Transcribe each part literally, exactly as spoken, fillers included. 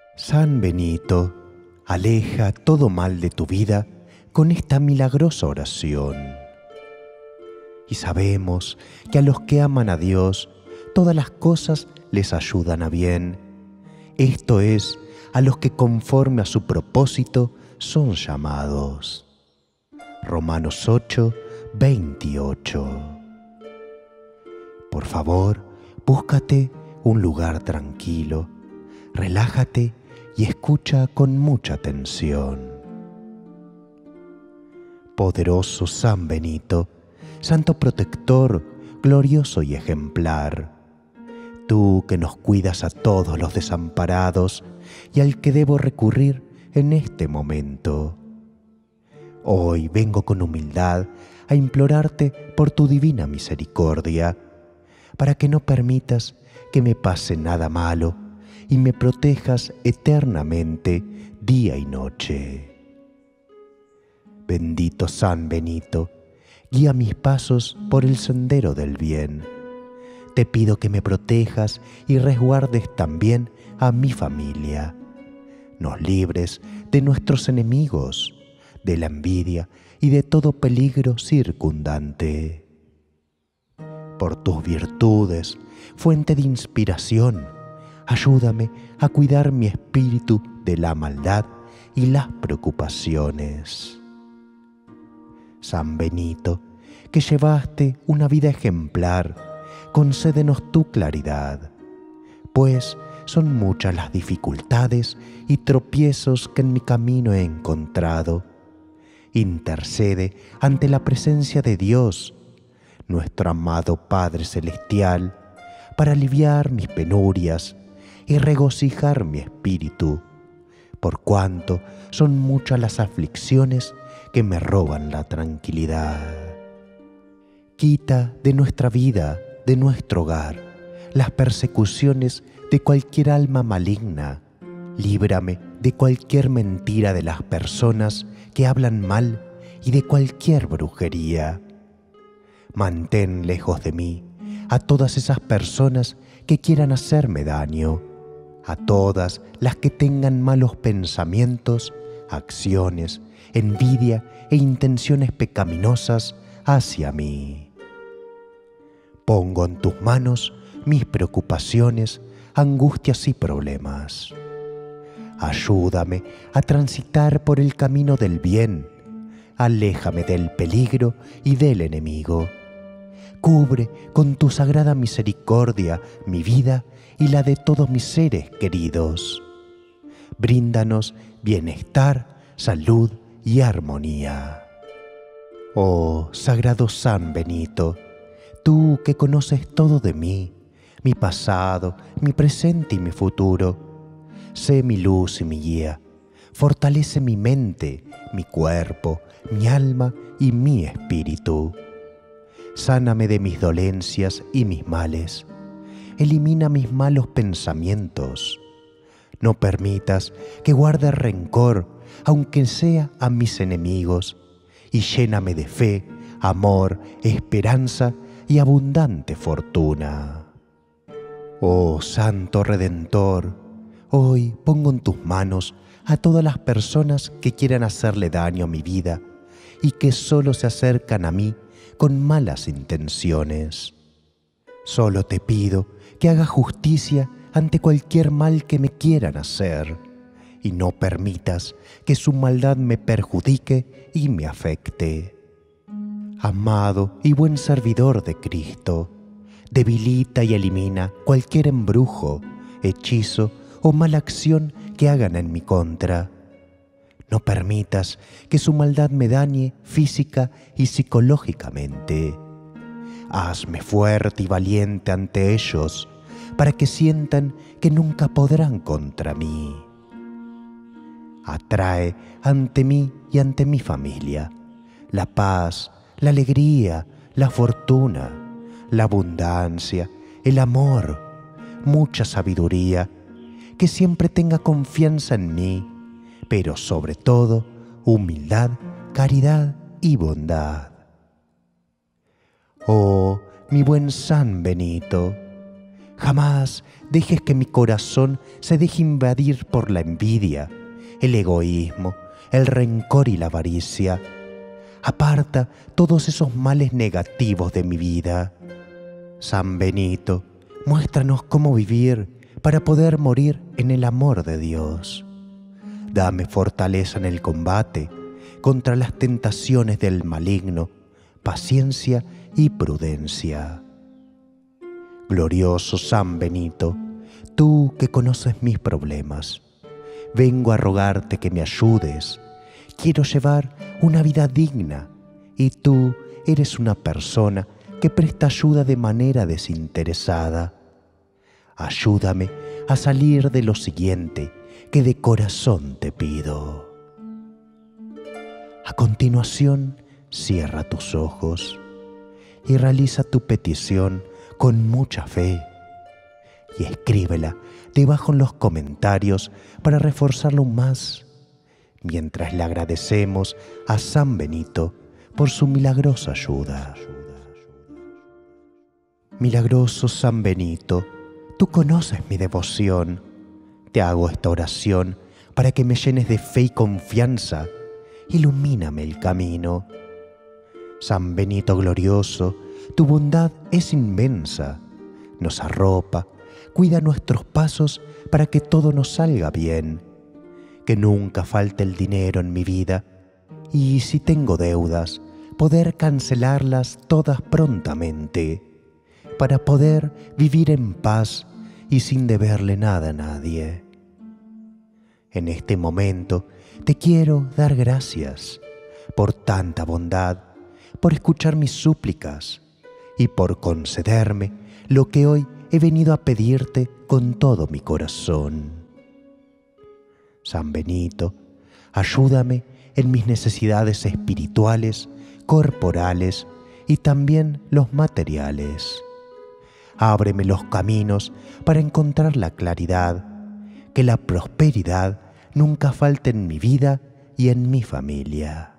San Benito, aleja todo mal de tu vida con esta milagrosa oración. Y sabemos que a los que aman a Dios, todas las cosas les ayudan a bien. Esto es, a los que conforme a su propósito son llamados. Romanos ocho, veintiocho. Por favor, búscate un lugar tranquilo, relájate y escucha con mucha atención. Poderoso San Benito, santo protector, glorioso y ejemplar, tú que nos cuidas a todos los desamparados y al que debo recurrir en este momento. Hoy vengo con humildad a implorarte por tu divina misericordia, para que no permitas que me pase nada malo y me protejas eternamente día y noche. Bendito San Benito, guía mis pasos por el sendero del bien. Te pido que me protejas y resguardes también a mi familia. Nos libres de nuestros enemigos, de la envidia y de todo peligro circundante. Por tus virtudes, fuente de inspiración, ayúdame a cuidar mi espíritu de la maldad y las preocupaciones. San Benito, que llevaste una vida ejemplar, concédenos tu claridad, pues son muchas las dificultades y tropiezos que en mi camino he encontrado. Intercede ante la presencia de Dios, nuestro amado Padre Celestial, para aliviar mis penurias y regocijar mi espíritu, por cuanto son muchas las aflicciones que me roban la tranquilidad. Quita de nuestra vida, de nuestro hogar, las persecuciones de cualquier alma maligna. Líbrame de cualquier mentira de las personas que hablan mal y de cualquier brujería. Mantén lejos de mí a todas esas personas que quieran hacerme daño, a todas las que tengan malos pensamientos, acciones, envidia e intenciones pecaminosas hacia mí. Pongo en tus manos mis preocupaciones, angustias y problemas. Ayúdame a transitar por el camino del bien. Aléjame del peligro y del enemigo. Cubre con tu sagrada misericordia mi vida y la de todos mis seres queridos. Bríndanos bienestar, salud y armonía. Oh sagrado San Benito, tú que conoces todo de mí, mi pasado, mi presente y mi futuro, sé mi luz y mi guía. Fortalece mi mente, mi cuerpo, mi alma y mi espíritu. Sáname de mis dolencias y mis males. Elimina mis malos pensamientos. No permitas que guarde rencor, aunque sea a mis enemigos, y lléname de fe, amor, esperanza y abundante fortuna. Oh Santo Redentor, hoy pongo en tus manos a todas las personas que quieran hacerle daño a mi vida y que solo se acercan a mí con malas intenciones. Solo te pido que hagas justicia ante cualquier mal que me quieran hacer y no permitas que su maldad me perjudique y me afecte. Amado y buen servidor de Cristo, debilita y elimina cualquier embrujo, hechizo o mala acción que hagan en mi contra. No permitas que su maldad me dañe física y psicológicamente. Hazme fuerte y valiente ante ellos, para que sientan que nunca podrán contra mí. Atrae ante mí y ante mi familia la paz, la alegría, la fortuna, la abundancia, el amor, mucha sabiduría, que siempre tenga confianza en mí, pero sobre todo humildad, caridad y bondad. Oh, mi buen San Benito, Jamás dejes que mi corazón se deje invadir por la envidia, el egoísmo, el rencor y la avaricia. Aparta todos esos males negativos de mi vida. San Benito, muéstranos cómo vivir para poder morir en el amor de Dios. Dame fortaleza en el combate contra las tentaciones del maligno, paciencia y prudencia. Glorioso San Benito, tú que conoces mis problemas, vengo a rogarte que me ayudes. Quiero llevar una vida digna y tú eres una persona que presta ayuda de manera desinteresada. Ayúdame a salir de lo siguiente que de corazón te pido. A continuación, cierra tus ojos y realiza tu petición con mucha fe y escríbela debajo en los comentarios para reforzarlo aún más, mientras le agradecemos a San Benito por su milagrosa ayuda. Milagroso San Benito, tú conoces mi devoción. Te hago esta oración para que me llenes de fe y confianza. Ilumíname el camino. San Benito glorioso, tu bondad es inmensa. Nos arropa, cuida nuestros pasos para que todo nos salga bien. Que nunca falte el dinero en mi vida y si tengo deudas, poder cancelarlas todas prontamente, para poder vivir en paz y sin deberle nada a nadie. En este momento te quiero dar gracias por tanta bondad, por escuchar mis súplicas y por concederme lo que hoy he venido a pedirte con todo mi corazón. San Benito, ayúdame en mis necesidades espirituales, corporales y también los materiales. Ábreme los caminos para encontrar la claridad, que la prosperidad nunca falte en mi vida y en mi familia.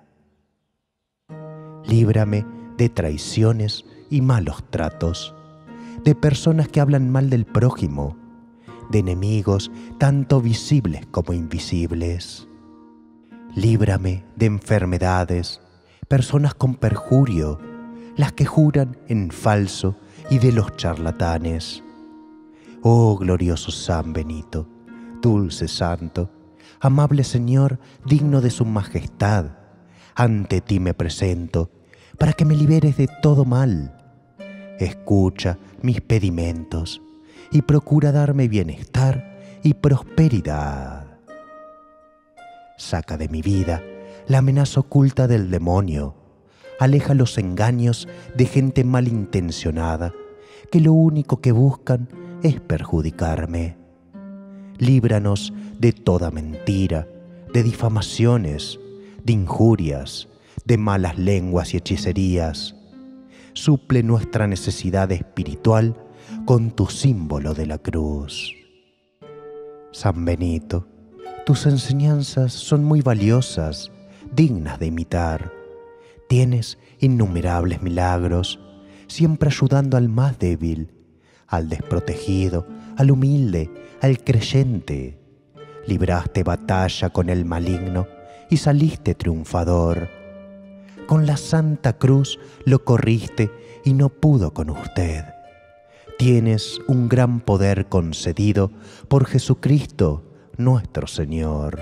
Líbrame de traiciones y malos tratos, de personas que hablan mal del prójimo, de enemigos tanto visibles como invisibles. Líbrame de enfermedades, personas con perjurio, las que juran en falso y de los charlatanes. Oh glorioso San Benito, dulce santo, amable Señor, digno de su majestad, ante ti me presento para que me liberes de todo mal. Escucha mis pedimentos y procura darme bienestar y prosperidad. Saca de mi vida la amenaza oculta del demonio. Aleja los engaños de gente malintencionada, que lo único que buscan es perjudicarme. Líbranos de toda mentira, de difamaciones, de injurias, de malas lenguas y hechicerías. Suple nuestra necesidad espiritual con tu símbolo de la cruz. San Benito, tus enseñanzas son muy valiosas, dignas de imitar. Tienes innumerables milagros, siempre ayudando al más débil, al desprotegido, al humilde, al creyente. Libraste batalla con el maligno y saliste triunfador. Con la Santa Cruz lo corriste y no pudo con usted. Tienes un gran poder concedido por Jesucristo, nuestro Señor.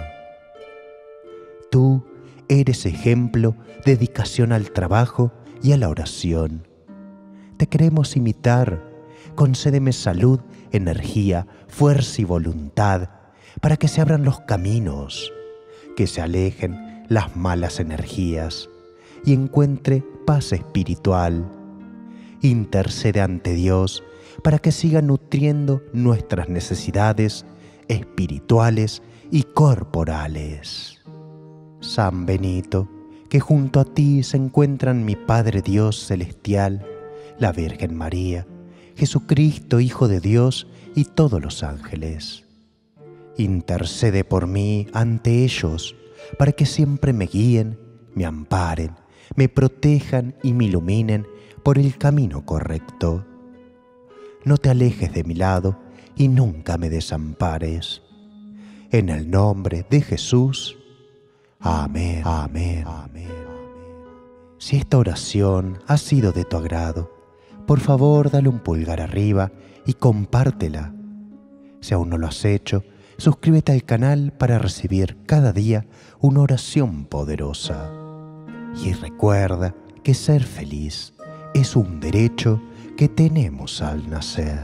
Tú eres ejemplo de dedicación al trabajo y a la oración. Te queremos imitar. Concédeme salud, energía, fuerza y voluntad para que se abran los caminos, que se alejen las malas energías y encuentre paz espiritual. Intercede ante Dios para que siga nutriendo nuestras necesidades espirituales y corporales. San Benito, que junto a ti se encuentran mi Padre Dios celestial, la Virgen María, Jesucristo, Hijo de Dios, y todos los ángeles. Intercede por mí ante ellos, para que siempre me guíen, me amparen, me protejan y me iluminen por el camino correcto. no te alejes de mi lado y nunca me desampares. En el nombre de Jesús. Amén, amén, amén. Si esta oración ha sido de tu agrado, por favor dale un pulgar arriba y compártela. Si aún no lo has hecho, suscríbete al canal para recibir cada día una oración poderosa. Y recuerda que ser feliz es un derecho que tenemos al nacer.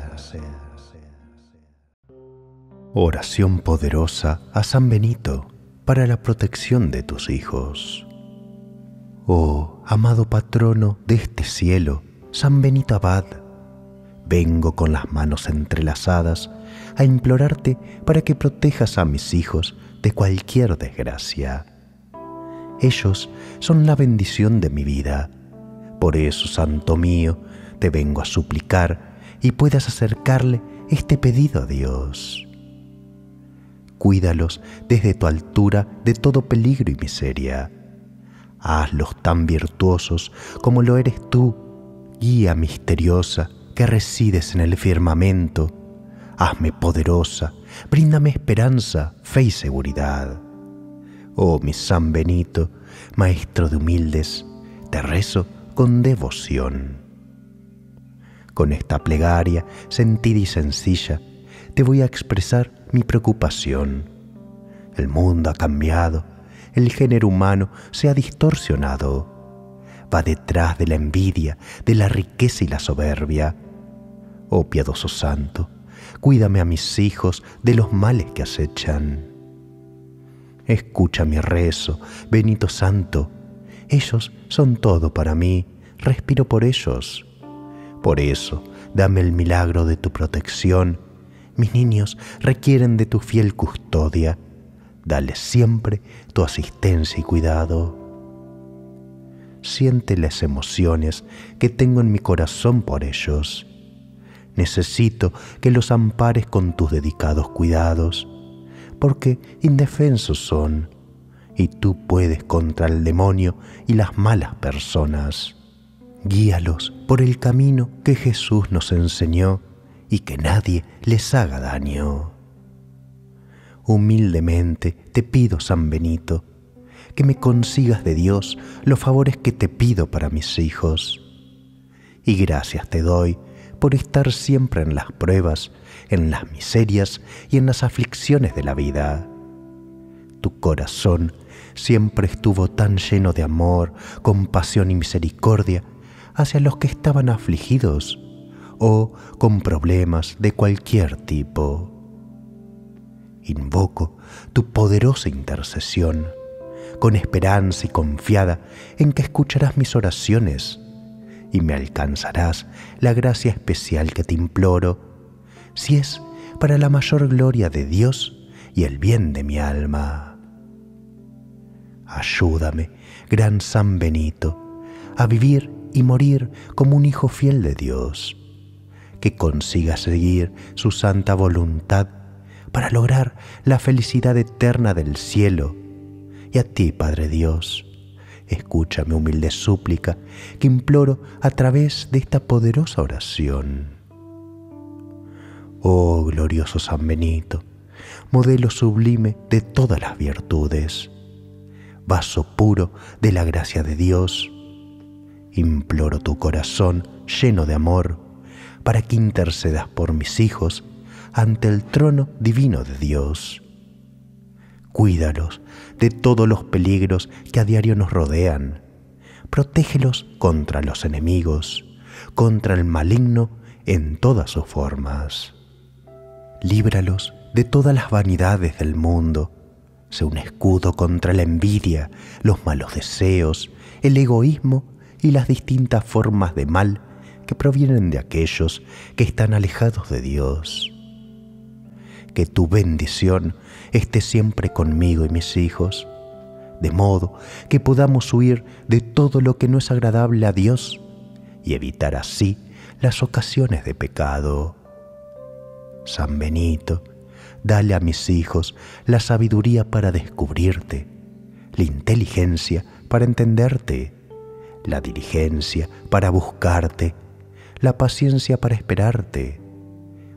Oración poderosa a San Benito para la protección de tus hijos. Oh, amado patrono de este cielo, San Benito Abad, vengo con las manos entrelazadas a implorarte para que protejas a mis hijos de cualquier desgracia. Ellos son la bendición de mi vida. Por eso, Santo mío, te vengo a suplicar y puedas acercarle este pedido a Dios. Cuídalos desde tu altura de todo peligro y miseria. Hazlos tan virtuosos como lo eres tú, guía misteriosa que resides en el firmamento. Hazme poderosa, bríndame esperanza, fe y seguridad. Oh, mi San Benito, maestro de humildes, te rezo con devoción. Con esta plegaria sentida y sencilla, te voy a expresar mi preocupación. El mundo ha cambiado, el género humano se ha distorsionado. Va detrás de la envidia, de la riqueza y la soberbia. Oh piadoso santo, cuídame a mis hijos de los males que acechan. Escucha mi rezo, Benito Santo. Ellos son todo para mí, respiro por ellos. Por eso, dame el milagro de tu protección. Mis niños requieren de tu fiel custodia. Dale siempre tu asistencia y cuidado. Siente las emociones que tengo en mi corazón por ellos. Necesito que los ampares con tus dedicados cuidados, porque indefensos son, y tú puedes contra el demonio y las malas personas. Guíalos por el camino que Jesús nos enseñó y que nadie les haga daño. Humildemente te pido, San Benito, que me consigas de Dios los favores que te pido para mis hijos. Y gracias te doy por estar siempre en las pruebas, en las miserias y en las aflicciones de la vida. Tu corazón siempre estuvo tan lleno de amor, compasión y misericordia hacia los que estaban afligidos o con problemas de cualquier tipo. Invoco tu poderosa intercesión, con esperanza y confiada en que escucharás mis oraciones y me alcanzarás la gracia especial que te imploro, si es para la mayor gloria de Dios y el bien de mi alma. Ayúdame, gran San Benito, a vivir y morir como un hijo fiel de Dios, que consiga seguir su santa voluntad para lograr la felicidad eterna del cielo. Y a ti, Padre Dios, escucha mi humilde súplica que imploro a través de esta poderosa oración. Oh glorioso San Benito, modelo sublime de todas las virtudes, vaso puro de la gracia de Dios, imploro tu corazón lleno de amor para que intercedas por mis hijos ante el trono divino de Dios. Cuídalos de todos los peligros que a diario nos rodean. Protégelos contra los enemigos, contra el maligno en todas sus formas. Líbralos de todas las vanidades del mundo. Sé un escudo contra la envidia, los malos deseos, el egoísmo y las distintas formas de mal que provienen de aquellos que están alejados de Dios. Que tu bendición esté siempre conmigo y mis hijos, de modo que podamos huir de todo lo que no es agradable a Dios y evitar así las ocasiones de pecado. San Benito, dale a mis hijos la sabiduría para descubrirte, la inteligencia para entenderte, la diligencia para buscarte, la paciencia para esperarte,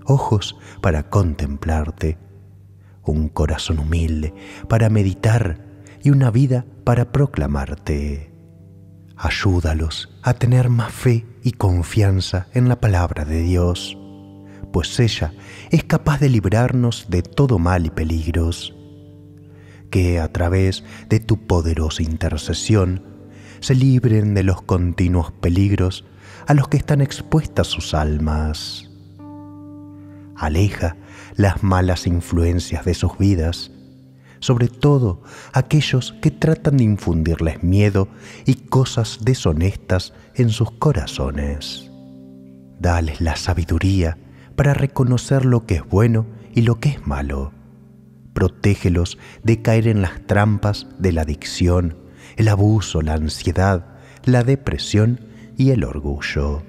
ojos para contemplarte, un corazón humilde para meditar y una vida para proclamarte. Ayúdalos a tener más fe y confianza en la palabra de Dios, pues ella es capaz de librarnos de todo mal y peligros. Que a través de tu poderosa intercesión se libren de los continuos peligros a los que están expuestas sus almas. Aleja las malas influencias de sus vidas, sobre todo aquellos que tratan de infundirles miedo y cosas deshonestas en sus corazones. Dales la sabiduría para reconocer lo que es bueno y lo que es malo. Protégelos de caer en las trampas de la adicción, el abuso, la ansiedad, la depresión y el orgullo.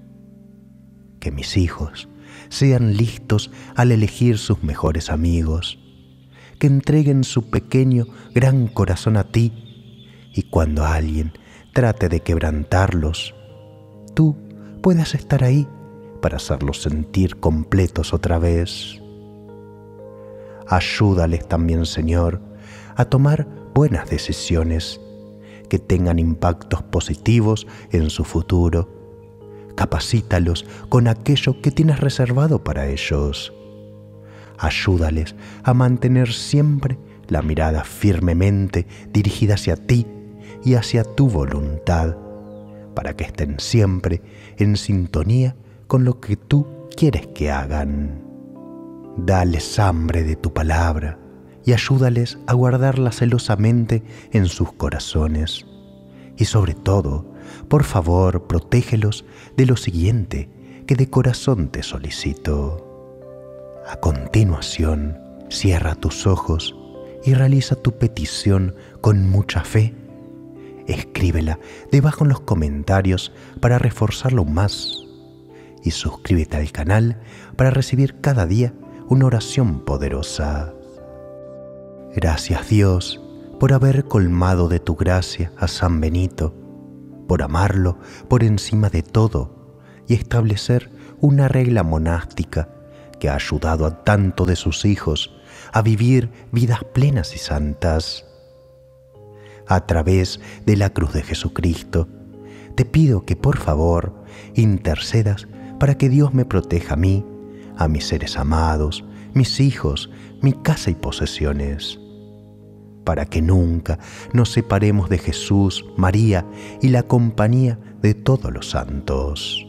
Que mis hijos sean listos al elegir sus mejores amigos, que entreguen su pequeño, gran corazón a ti, y cuando alguien trate de quebrantarlos, tú puedas estar ahí para hacerlos sentir completos otra vez. Ayúdales también, Señor, a tomar buenas decisiones que tengan impactos positivos en su futuro. Capacítalos con aquello que tienes reservado para ellos. Ayúdales a mantener siempre la mirada firmemente dirigida hacia ti y hacia tu voluntad, para que estén siempre en sintonía con lo que tú quieres que hagan. Dales hambre de tu palabra y ayúdales a guardarla celosamente en sus corazones. Y sobre todo, por favor, protégelos de lo siguiente que de corazón te solicito. A continuación, cierra tus ojos y realiza tu petición con mucha fe. Escríbela debajo en los comentarios para reforzarlo más. Y suscríbete al canal para recibir cada día una oración poderosa. Gracias, Dios, por haber colmado de tu gracia a San Benito, por amarlo por encima de todo y establecer una regla monástica que ha ayudado a tanto de sus hijos a vivir vidas plenas y santas. A través de la cruz de Jesucristo, te pido que por favor intercedas para que Dios me proteja a mí, a mis seres amados, mis hijos, mi casa y posesiones, para que nunca nos separemos de Jesús, María y la compañía de todos los santos.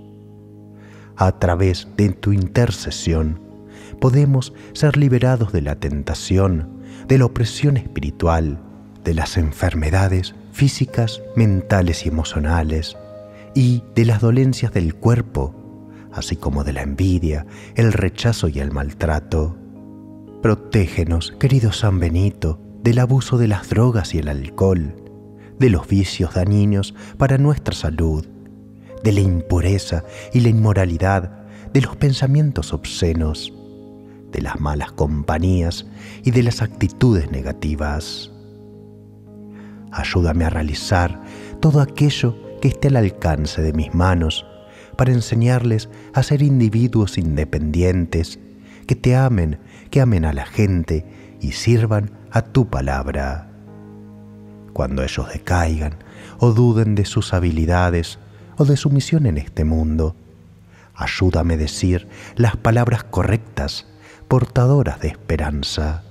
A través de tu intercesión podemos ser liberados de la tentación, de la opresión espiritual, de las enfermedades físicas, mentales y emocionales, y de las dolencias del cuerpo, así como de la envidia, el rechazo y el maltrato. Protégenos, querido San Benito, del abuso de las drogas y el alcohol, de los vicios dañinos para nuestra salud, de la impureza y la inmoralidad, de los pensamientos obscenos, de las malas compañías y de las actitudes negativas. Ayúdame a realizar todo aquello que esté al alcance de mis manos para enseñarles a ser individuos independientes, que te amen, que amen a la gente y sirvan a tu palabra. Cuando ellos decaigan o duden de sus habilidades o de su misión en este mundo, ayúdame a decir las palabras correctas, portadoras de esperanza.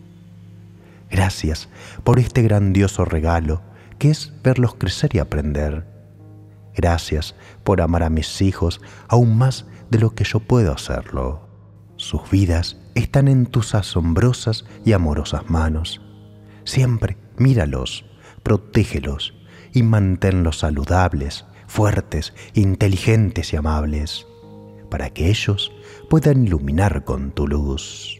Gracias por este grandioso regalo que es verlos crecer y aprender. Gracias por amar a mis hijos aún más de lo que yo puedo hacerlo. Sus vidas están en tus asombrosas y amorosas manos. Siempre míralos, protégelos y manténlos saludables, fuertes, inteligentes y amables, para que ellos puedan iluminar con tu luz.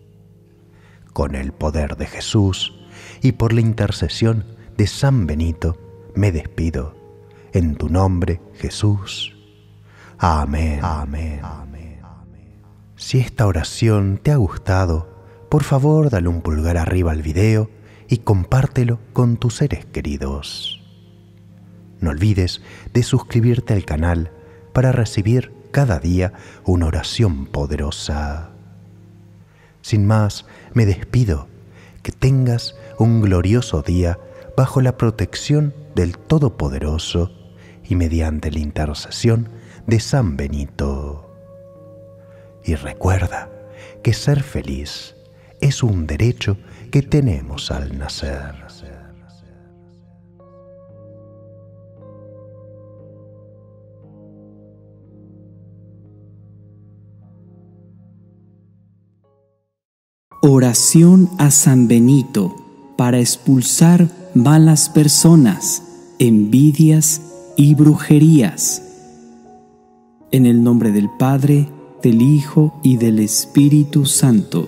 Con el poder de Jesús y por la intercesión de San Benito, me despido. En tu nombre, Jesús. Amén. Amén. Amén. Si esta oración te ha gustado, por favor dale un pulgar arriba al video y compártelo con tus seres queridos. No olvides de suscribirte al canal para recibir cada día una oración poderosa. Sin más, me despido. Que tengas un glorioso día bajo la protección del Todopoderoso y mediante la intercesión de San Benito. Y recuerda que ser feliz es un derecho que tenemos al nacer. Oración a San Benito para expulsar malas personas, envidias y brujerías. En el nombre del Padre, del Hijo y del Espíritu Santo.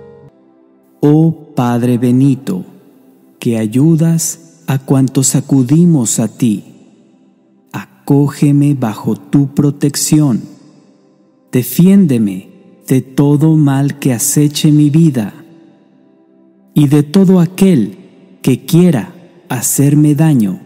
Oh Padre Benito, que ayudas a cuantos acudimos a ti, acógeme bajo tu protección. Defiéndeme de todo mal que aceche mi vida y de todo aquel que quiera hacerme daño.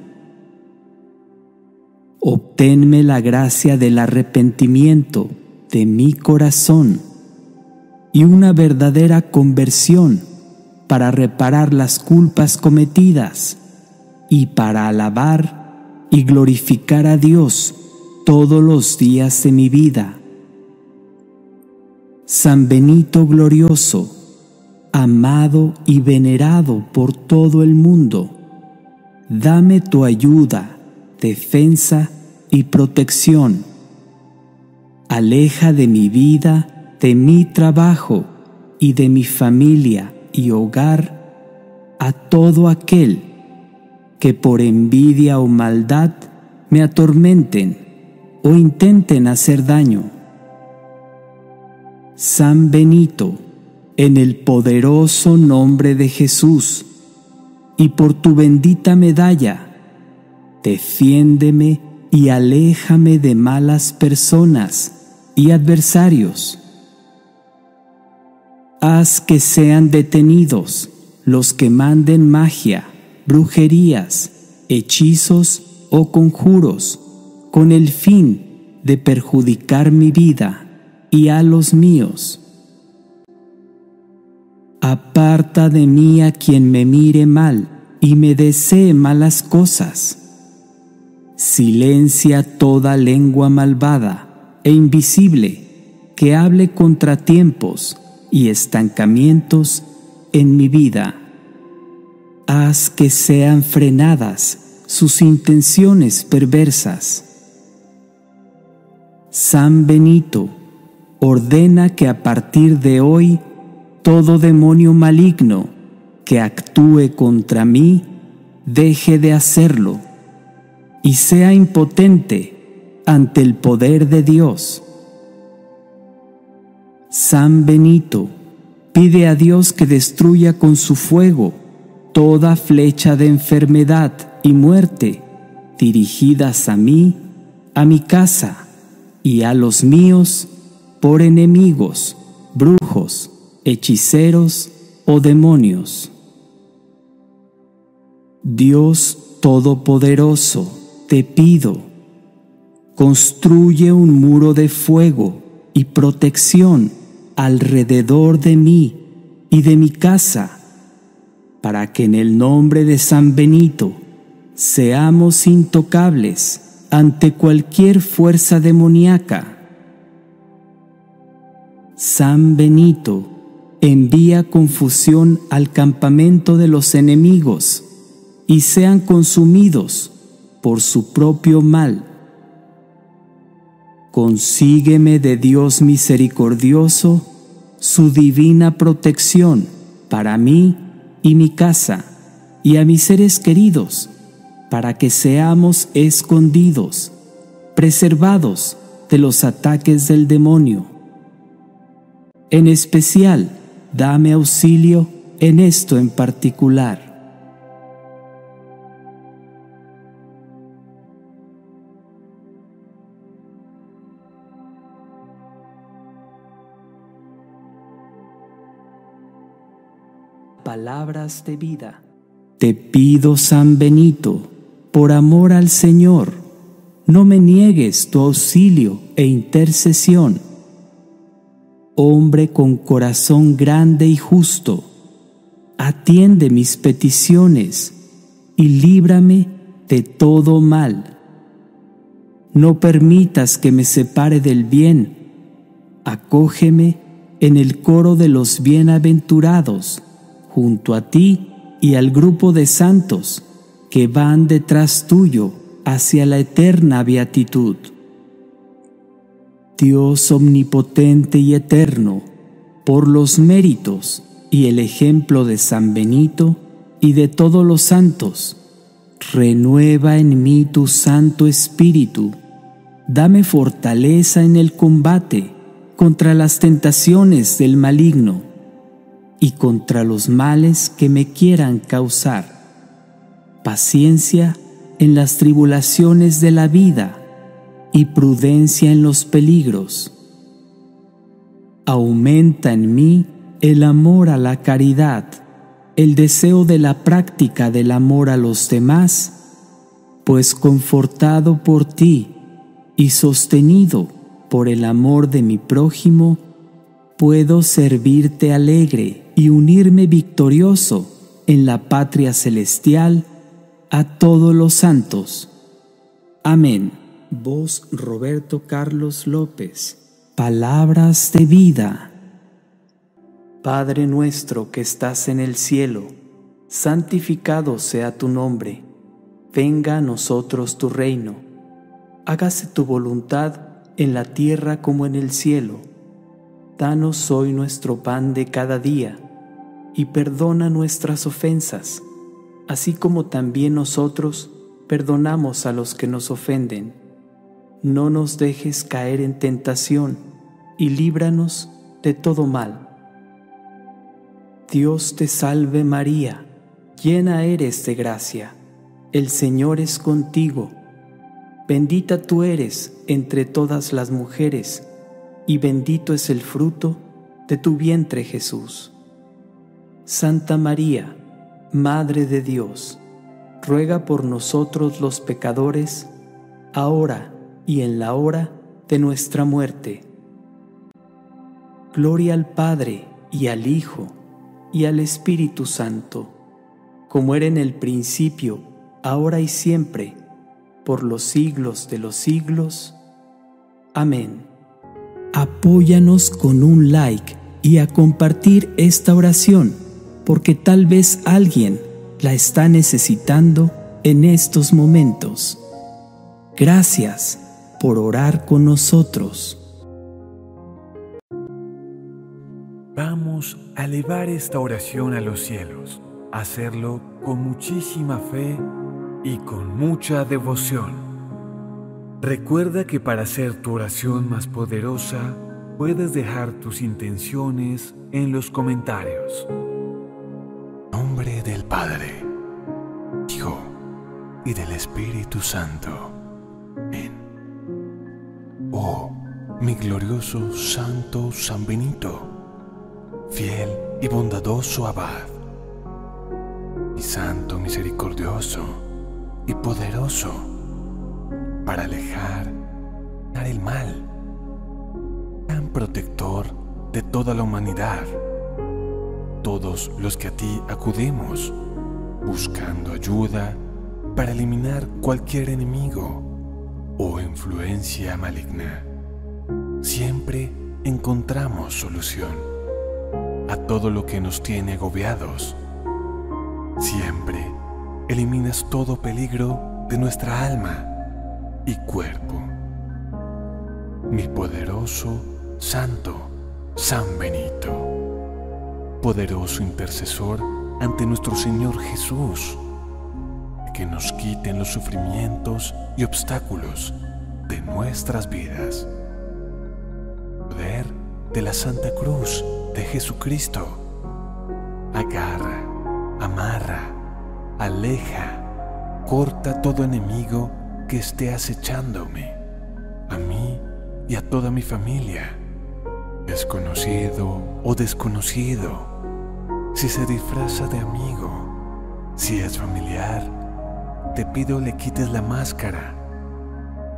Obténme la gracia del arrepentimiento de mi corazón y una verdadera conversión para reparar las culpas cometidas y para alabar y glorificar a Dios todos los días de mi vida. San Benito glorioso, amado y venerado por todo el mundo, dame tu ayuda, defensa y protección. Aleja de mi vida, de mi trabajo y de mi familia y hogar a todo aquel que por envidia o maldad me atormenten o intenten hacer daño. San Benito, en el poderoso nombre de Jesús y por tu bendita medalla, defiéndeme y aléjame de malas personas y adversarios. Haz que sean detenidos los que manden magia, brujerías, hechizos o conjuros con el fin de perjudicar mi vida y a los míos. Aparta de mí a quien me mire mal y me desee malas cosas. Silencia toda lengua malvada e invisible que hable contratiempos y estancamientos en mi vida. Haz que sean frenadas sus intenciones perversas. San Benito, ordena que a partir de hoy todo demonio maligno que actúe contra mí deje de hacerlo y sea impotente ante el poder de Dios. San Benito, pide a Dios que destruya con su fuego toda flecha de enfermedad y muerte dirigidas a mí, a mi casa y a los míos por enemigos, brujos, hechiceros o demonios. Dios Todopoderoso, te pido, construye un muro de fuego y protección alrededor de mí y de mi casa, para que en el nombre de San Benito seamos intocables ante cualquier fuerza demoníaca. San Benito, envía confusión al campamento de los enemigos y sean consumidos por su propio mal. Consígueme de Dios misericordioso su divina protección para mí y mi casa y a mis seres queridos, para que seamos escondidos, preservados de los ataques del demonio. En especial, dame auxilio en esto en particular. Palabras de vida. Te pido, San Benito, por amor al Señor, no me niegues tu auxilio e intercesión. Hombre con corazón grande y justo, atiende mis peticiones y líbrame de todo mal. No permitas que me separe del bien. Acógeme en el coro de los bienaventurados, junto a ti y al grupo de santos que van detrás tuyo hacia la eterna beatitud. Dios omnipotente y eterno, por los méritos y el ejemplo de San Benito y de todos los santos, renueva en mí tu Santo Espíritu. Dame fortaleza en el combate contra las tentaciones del maligno y contra los males que me quieran causar. Paciencia en las tribulaciones de la vida y prudencia en los peligros. Aumenta en mí el amor a la caridad, el deseo de la práctica del amor a los demás, pues confortado por ti y sostenido por el amor de mi prójimo, puedo servirte alegre y unirme victorioso en la patria celestial a todos los santos. Amén. Voz Roberto Carlos López. Palabras de vida. Padre nuestro que estás en el cielo, santificado sea tu nombre. Venga a nosotros tu reino. Hágase tu voluntad en la tierra como en el cielo. Danos hoy nuestro pan de cada día, y perdona nuestras ofensas, así como también nosotros perdonamos a los que nos ofenden. No nos dejes caer en tentación, y líbranos de todo mal. Dios te salve María, llena eres de gracia, el Señor es contigo. Bendita tú eres entre todas las mujeres, y bendito es el fruto de tu vientre Jesús. Santa María, Madre de Dios, ruega por nosotros los pecadores, ahora y en la hora de nuestra muerte. Gloria al Padre, y al Hijo, y al Espíritu Santo, como era en el principio, ahora y siempre, por los siglos de los siglos. Amén. Apóyanos con un like y a compartir esta oración, porque tal vez alguien la está necesitando en estos momentos. Gracias por orar con nosotros. Vamos a elevar esta oración a los cielos, a hacerlo con muchísima fe y con mucha devoción. Recuerda que para hacer tu oración más poderosa, puedes dejar tus intenciones en los comentarios. En nombre del Padre, Hijo y del Espíritu Santo. Amén. Oh, mi glorioso Santo San Benito, fiel y bondadoso abad, mi santo misericordioso y poderoso para alejar el mal, gran protector de toda la humanidad, todos los que a ti acudimos buscando ayuda para eliminar cualquier enemigo o influencia maligna. Siempre encontramos solución a todo lo que nos tiene agobiados. Siempre eliminas todo peligro de nuestra alma y cuerpo. Mi poderoso Santo San Benito, poderoso intercesor ante nuestro Señor Jesús, que nos quiten los sufrimientos y obstáculos de nuestras vidas. Poder de la Santa Cruz de Jesucristo, agarra, amarra, aleja, corta todo enemigo que esté acechándome, a mí y a toda mi familia, desconocido o desconocido, si se disfraza de amigo, si es familiar, te pido le quites la máscara,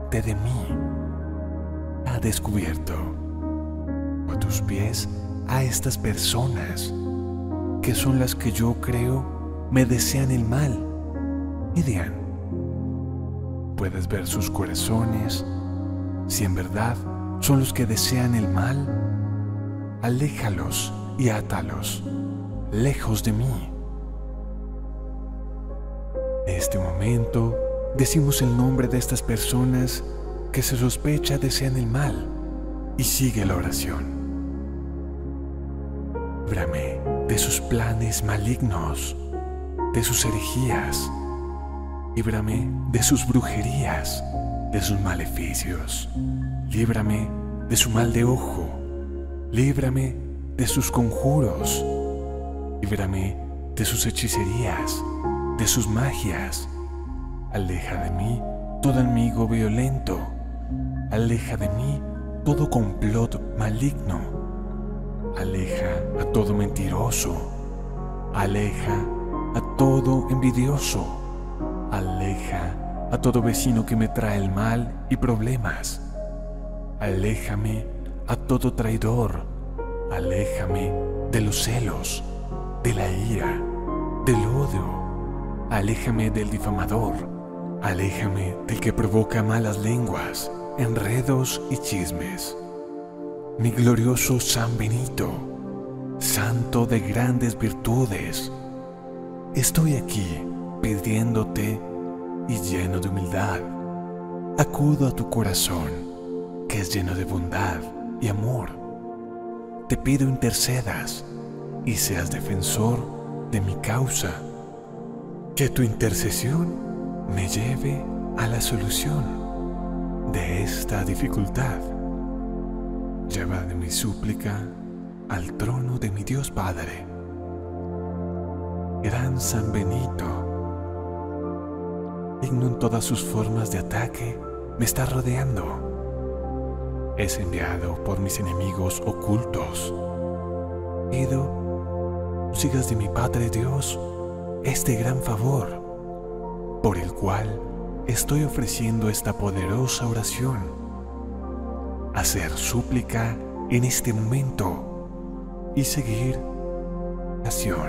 parte de mí ha descubierto a tus pies a estas personas que son las que yo creo me desean el mal. Midian, puedes ver sus corazones. Si en verdad son los que desean el mal, aléjalos y átalos lejos de mí. En este momento decimos el nombre de estas personas que se sospecha desean el mal y sigue la oración. Líbrame de sus planes malignos, de sus herejías. Líbrame de sus brujerías, de sus maleficios. Líbrame de su mal de ojo. Líbrame de sus conjuros. Líbrame de sus hechicerías, de sus magias. Aleja de mí todo enemigo violento. Aleja de mí todo complot maligno. Aleja a todo mentiroso. Aleja a todo envidioso. Aleja a todo vecino que me trae el mal y problemas. Aléjame a todo traidor. Aléjame de los celos, de la ira, del odio. Aléjame del difamador. Aléjame del que provoca malas lenguas, enredos y chismes. Mi glorioso San Benito, santo de grandes virtudes, estoy aquí pidiéndote y lleno de humildad. Acudo a tu corazón, que es lleno de bondad y amor. Te pido intercedas y seas defensor de mi causa. Que tu intercesión me lleve a la solución de esta dificultad. Lleva de mi súplica al trono de mi Dios Padre. Gran San Benito, digno en todas sus formas de ataque, me está rodeando. Es enviado por mis enemigos ocultos. Pido, sigas de mi Padre Dios este gran favor, por el cual estoy ofreciendo esta poderosa oración. Hacer súplica en este momento y seguir oración.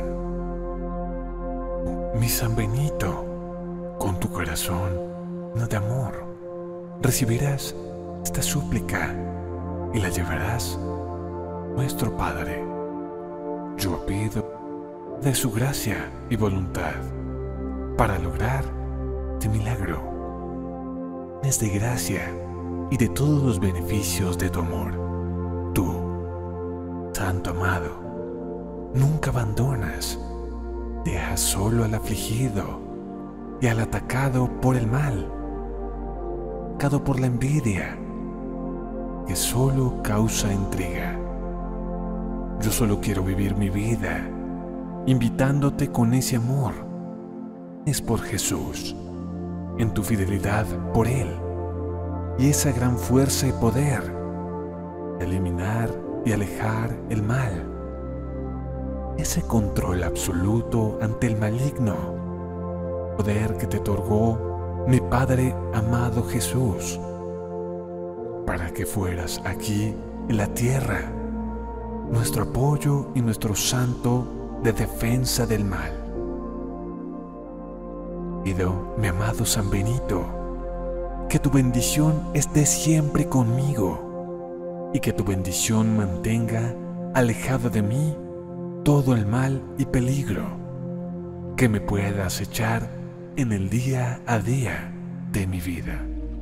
Mi San Benito, con tu corazón lleno de amor, recibirás esta súplica y la llevarás a nuestro Padre. Yo pido de su gracia y voluntad para lograr este milagro. Es de gracia y de todos los beneficios de tu amor. Tú, Santo amado, nunca abandonas, dejas solo al afligido y al atacado por el mal, atacado por la envidia, que solo causa intriga. Yo solo quiero vivir mi vida, invitándote con ese amor. Es por Jesús, en tu fidelidad por Él, y esa gran fuerza y poder de eliminar y alejar el mal, ese control absoluto ante el maligno, poder que te otorgó mi Padre amado Jesús, para que fueras aquí en la tierra, nuestro apoyo y nuestro santo de defensa del mal. Pido, mi amado San Benito, que tu bendición esté siempre conmigo y que tu bendición mantenga alejado de mí todo el mal y peligro que me pueda acechar en el día a día de mi vida.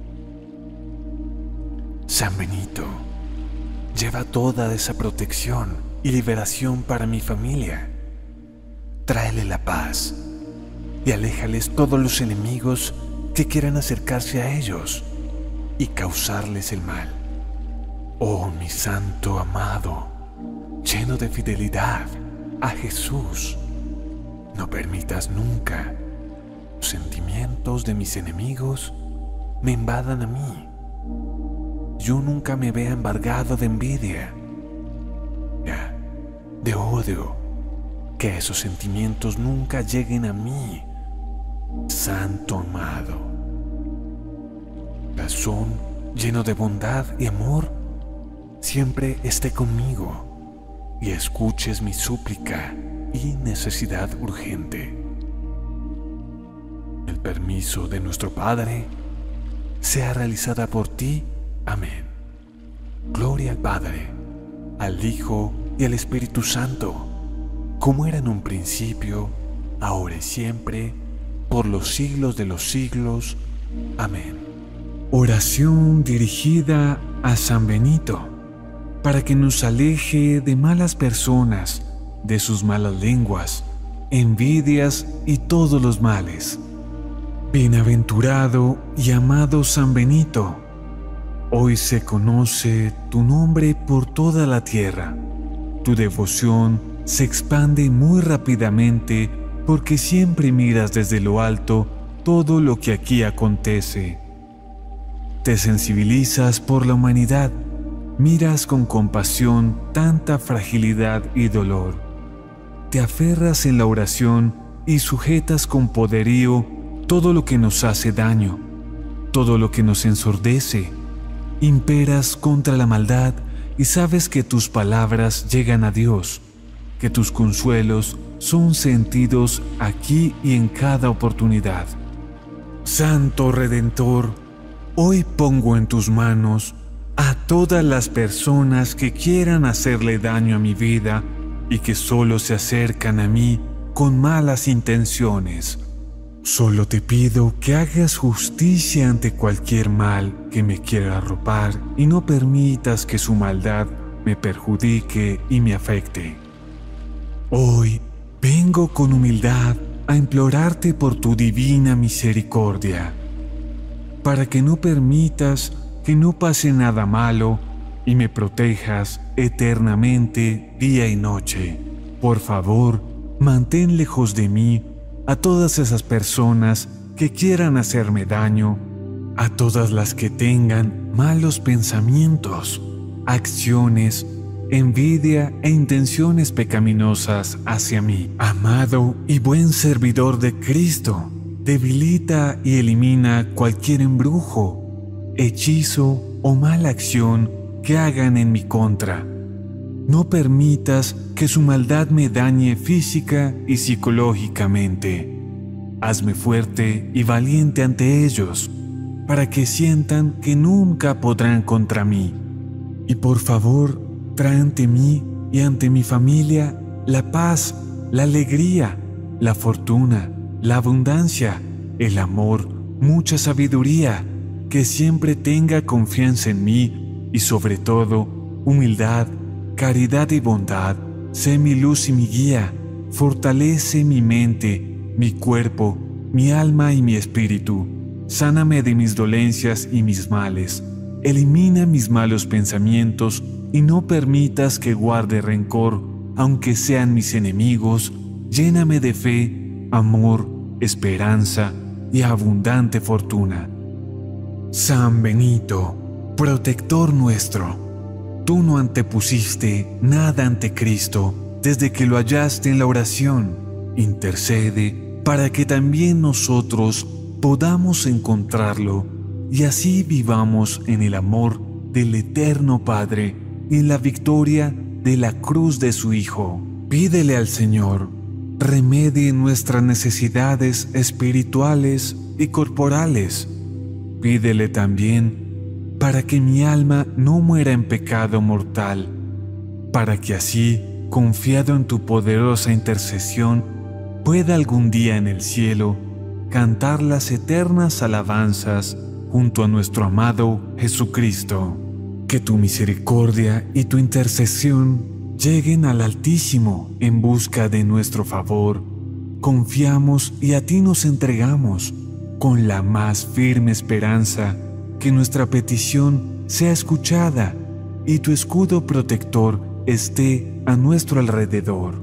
San Benito, lleva toda esa protección y liberación para mi familia. Tráele la paz y aléjales todos los enemigos que quieran acercarse a ellos y causarles el mal. Oh, mi santo amado, lleno de fidelidad a Jesús, no permitas nunca los sentimientos de mis enemigos me invadan a mí. Yo nunca me vea embargado de envidia, de odio, que esos sentimientos nunca lleguen a mí. Santo amado, corazón lleno de bondad y amor siempre esté conmigo y escuches mi súplica y necesidad urgente. El permiso de nuestro Padre sea realizada por ti. Amén. Gloria al Padre, al Hijo y al Espíritu Santo, como era en un principio, ahora y siempre, por los siglos de los siglos. Amén. Oración dirigida a San Benito, para que nos aleje de malas personas, de sus malas lenguas, envidias y todos los males. Bienaventurado y amado San Benito, hoy se conoce tu nombre por toda la tierra. Tu devoción se expande muy rápidamente porque siempre miras desde lo alto todo lo que aquí acontece. Te sensibilizas por la humanidad, miras con compasión tanta fragilidad y dolor. Te aferras en la oración y sujetas con poderío todo lo que nos hace daño, todo lo que nos ensordece. Imperas contra la maldad y sabes que tus palabras llegan a Dios, que tus consuelos son sentidos aquí y en cada oportunidad. Santo Redentor, hoy pongo en tus manos a todas las personas que quieran hacerle daño a mi vida y que solo se acercan a mí con malas intenciones. Solo te pido que hagas justicia ante cualquier mal que me quiera arropar y no permitas que su maldad me perjudique y me afecte. Hoy vengo con humildad a implorarte por tu divina misericordia, para que no permitas que no pase nada malo y me protejas eternamente día y noche. Por favor, mantén lejos de mí a todas esas personas que quieran hacerme daño, a todas las que tengan malos pensamientos, acciones, envidia e intenciones pecaminosas hacia mí. Amado y buen servidor de Cristo, debilita y elimina cualquier embrujo, hechizo o mala acción que hagan en mi contra. No permitas que su maldad me dañe física y psicológicamente. Hazme fuerte y valiente ante ellos, para que sientan que nunca podrán contra mí. Y por favor, trae ante mí y ante mi familia la paz, la alegría, la fortuna, la abundancia, el amor, mucha sabiduría, que siempre tenga confianza en mí y sobre todo, humildad, caridad y bondad. Sé mi luz y mi guía, fortalece mi mente, mi cuerpo, mi alma y mi espíritu. Sáname de mis dolencias y mis males. Elimina mis malos pensamientos y no permitas que guarde rencor, aunque sean mis enemigos. Lléname de fe, amor, esperanza y abundante fortuna. San Benito, protector nuestro, tú no antepusiste nada ante Cristo desde que lo hallaste en la oración. Intercede para que también nosotros podamos encontrarlo y así vivamos en el amor del Eterno Padre y en la victoria de la cruz de su Hijo. Pídele al Señor, remedie nuestras necesidades espirituales y corporales. Pídele también para que mi alma no muera en pecado mortal, para que así, confiado en tu poderosa intercesión, pueda algún día en el cielo cantar las eternas alabanzas junto a nuestro amado Jesucristo. Que tu misericordia y tu intercesión lleguen al Altísimo en busca de nuestro favor. Confiamos y a ti nos entregamos con la más firme esperanza que nuestra petición sea escuchada y tu escudo protector esté a nuestro alrededor.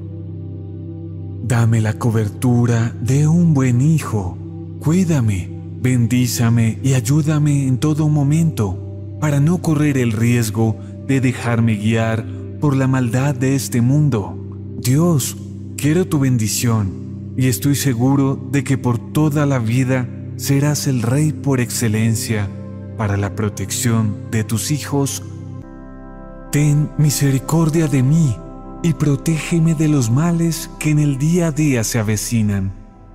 Dame la cobertura de un buen hijo. Cuídame, bendízame y ayúdame en todo momento para no correr el riesgo de dejarme guiar por la maldad de este mundo. Dios, quiero tu bendición y estoy seguro de que por toda la vida serás el Rey por excelencia para la protección de tus hijos, ten misericordia de mí y protégeme de los males que en el día a día se avecinan.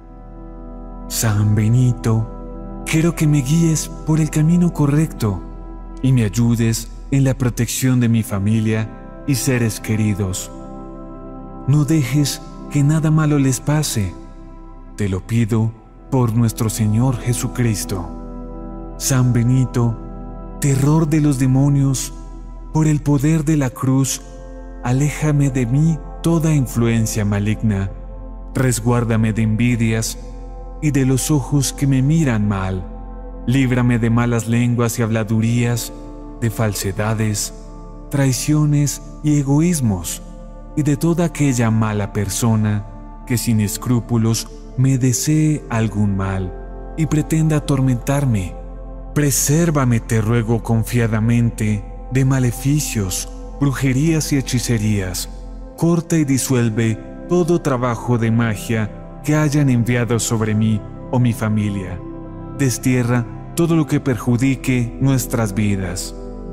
San Benito, quiero que me guíes por el camino correcto y me ayudes en la protección de mi familia y seres queridos. No dejes que nada malo les pase. Te lo pido por nuestro Señor Jesucristo. San Benito, terror de los demonios, por el poder de la cruz, aléjame de mí toda influencia maligna. Resguárdame de envidias y de los ojos que me miran mal. Líbrame de malas lenguas y habladurías, de falsedades, traiciones y egoísmos, y de toda aquella mala persona que sin escrúpulos me desee algún mal y pretenda atormentarme. Presérvame, te ruego confiadamente, de maleficios, brujerías y hechicerías. Corta y disuelve todo trabajo de magia que hayan enviado sobre mí o mi familia. Destierra todo lo que perjudique nuestras vidas.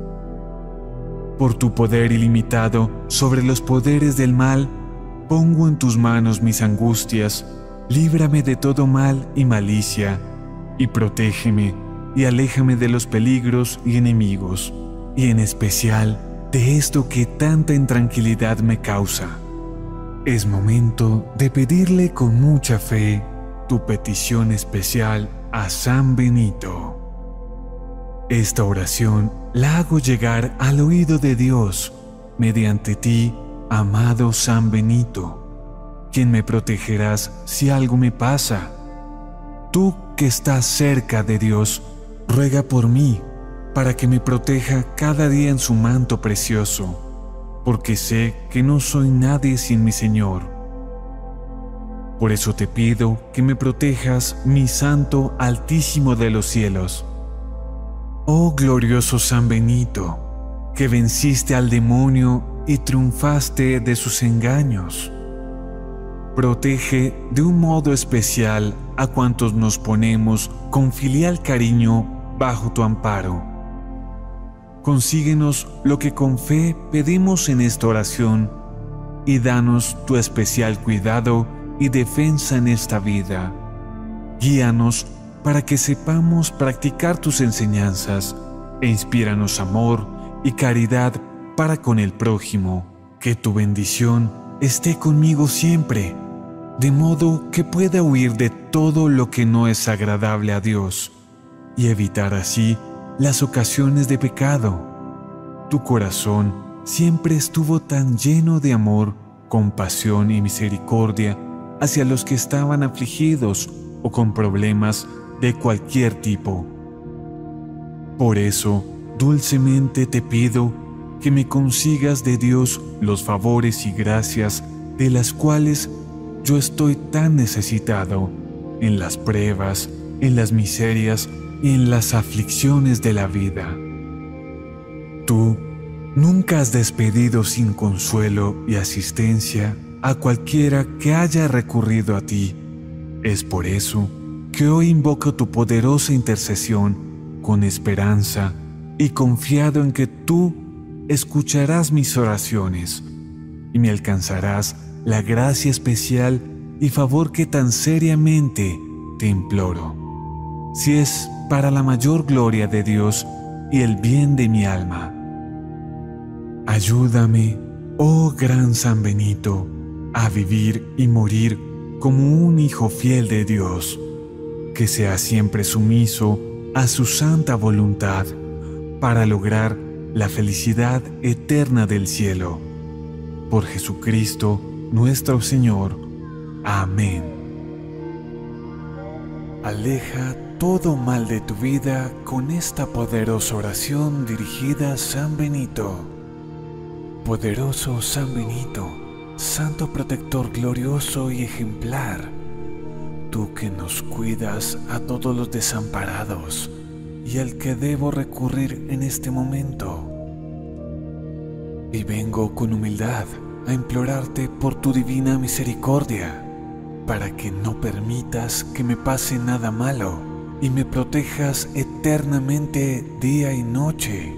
Por tu poder ilimitado sobre los poderes del mal, pongo en tus manos mis angustias. Líbrame de todo mal y malicia, y protégeme y aléjame de los peligros y enemigos, y en especial de esto que tanta intranquilidad me causa. Es momento de pedirle con mucha fe tu petición especial a San Benito. Esta oración la hago llegar al oído de Dios mediante ti, amado San Benito, quien me protegerás si algo me pasa. Tú que estás cerca de Dios, ruega por mí para que me proteja cada día en su manto precioso, porque sé que no soy nadie sin mi Señor. Por eso te pido que me protejas, mi Santo Altísimo de los cielos. Oh glorioso San Benito, que venciste al demonio y triunfaste de sus engaños. Protege de un modo especial a cuantos nos ponemos con filial cariño bajo tu amparo. Consíguenos lo que con fe pedimos en esta oración y danos tu especial cuidado y defensa en esta vida. Guíanos para que sepamos practicar tus enseñanzas e inspíranos amor y caridad para con el prójimo. Que tu bendición esté conmigo siempre, de modo que pueda huir de todo lo que no es agradable a Dios y evitar así las ocasiones de pecado. Tu corazón siempre estuvo tan lleno de amor, compasión y misericordia hacia los que estaban afligidos o con problemas de cualquier tipo. Por eso, dulcemente te pido que me consigas de Dios los favores y gracias de las cuales yo estoy tan necesitado en las pruebas, en las miserias y en las aflicciones de la vida. Tú nunca has despedido sin consuelo y asistencia a cualquiera que haya recurrido a ti. Es por eso que hoy invoco tu poderosa intercesión con esperanza y confiado en que tú escucharás mis oraciones y me alcanzarás la gracia especial y favor que tan seriamente te imploro, si es para la mayor gloria de Dios y el bien de mi alma. Ayúdame, oh gran San Benito, a vivir y morir como un hijo fiel de Dios, que sea siempre sumiso a su santa voluntad para lograr la felicidad eterna del cielo. Por Jesucristo nuestro Señor. Amén. Aleja todo mal de tu vida con esta poderosa oración dirigida a San Benito. Poderoso San Benito, Santo Protector glorioso y ejemplar, tú que nos cuidas a todos los desamparados y al que debo recurrir en este momento. Y vengo con humildad a implorarte por tu divina misericordia, para que no permitas que me pase nada malo y me protejas eternamente día y noche.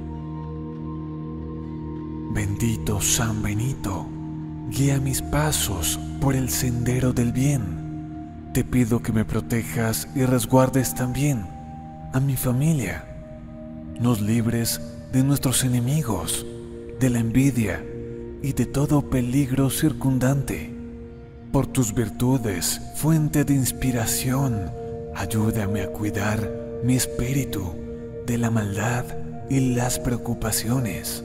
Bendito San Benito, guía mis pasos por el sendero del bien. Te pido que me protejas y resguardes también a mi familia. Nos libres de nuestros enemigos, de la envidia y de todo peligro circundante. Por tus virtudes, fuente de inspiración, ayúdame a cuidar mi espíritu de la maldad y las preocupaciones.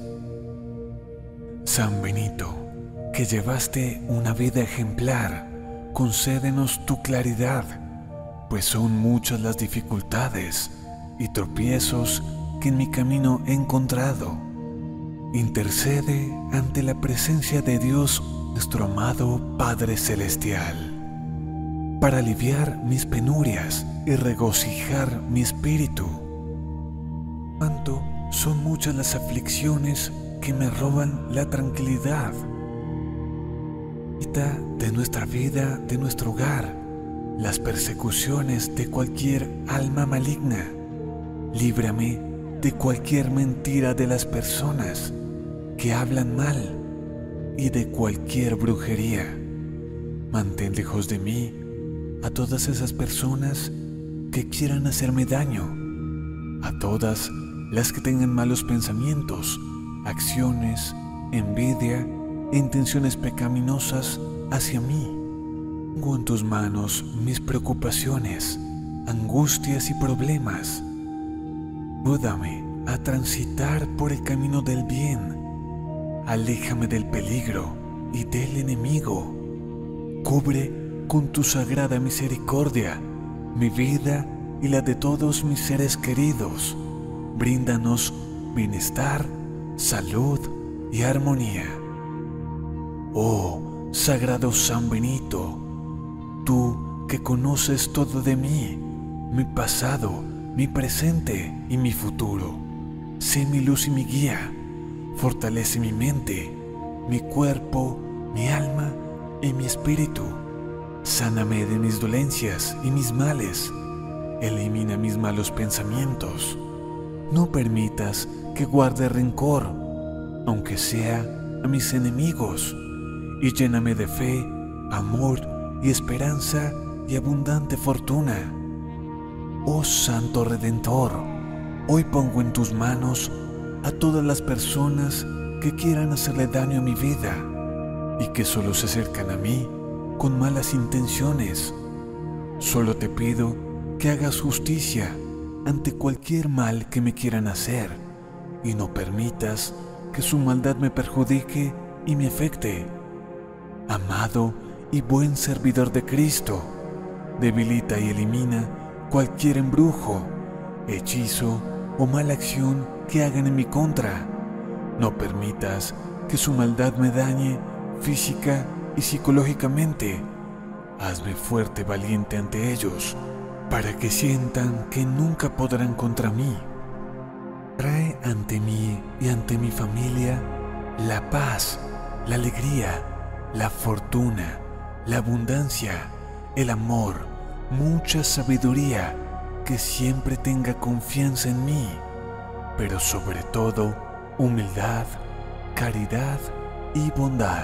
San Benito, que llevaste una vida ejemplar, concédenos tu claridad, pues son muchas las dificultades y tropiezos que en mi camino he encontrado. Intercede ante la presencia de Dios, nuestro amado Padre Celestial, para aliviar mis penurias y regocijar mi espíritu. Cuánto son muchas las aflicciones que me roban la tranquilidad. Quita de nuestra vida, de nuestro hogar, las persecuciones de cualquier alma maligna. Líbrame de cualquier mentira de las personas que hablan mal y de cualquier brujería. Mantén lejos de mí a todas esas personas que quieran hacerme daño, a todas las que tengan malos pensamientos, acciones, envidia e intenciones pecaminosas hacia mí. Pongo en tus manos mis preocupaciones, angustias y problemas. Ayúdame a transitar por el camino del bien. Aléjame del peligro y del enemigo. Cubre con tu sagrada misericordia mi vida y la de todos mis seres queridos. Bríndanos bienestar, salud y armonía. Oh, sagrado San Benito, tú que conoces todo de mí, mi pasado, mi presente y mi futuro, sé mi luz y mi guía. Fortalece mi mente, mi cuerpo, mi alma y mi espíritu. Sáname de mis dolencias y mis males. Elimina mis malos pensamientos. No permitas que guarde rencor, aunque sea a mis enemigos, y lléname de fe, amor y esperanza y abundante fortuna. Oh Santo Redentor, hoy pongo en tus manos a todas las personas que quieran hacerle daño a mi vida y que solo se acercan a mí con malas intenciones. Solo te pido que hagas justicia ante cualquier mal que me quieran hacer y no permitas que su maldad me perjudique y me afecte. Amado y buen servidor de Cristo, debilita y elimina cualquier embrujo, hechizo o mala acción que hagan en mi contra. No permitas que su maldad me dañe física y psicológicamente. Hazme fuerte, valiente ante ellos, para que sientan que nunca podrán contra mí. Trae ante mí y ante mi familia la paz, la alegría, la fortuna, la abundancia, el amor, mucha sabiduría, que siempre tenga confianza en mí, pero sobre todo humildad, caridad y bondad.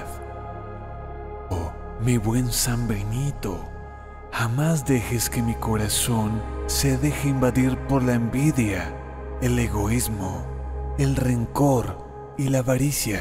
Oh, mi buen San Benito, jamás dejes que mi corazón se deje invadir por la envidia, el egoísmo, el rencor y la avaricia.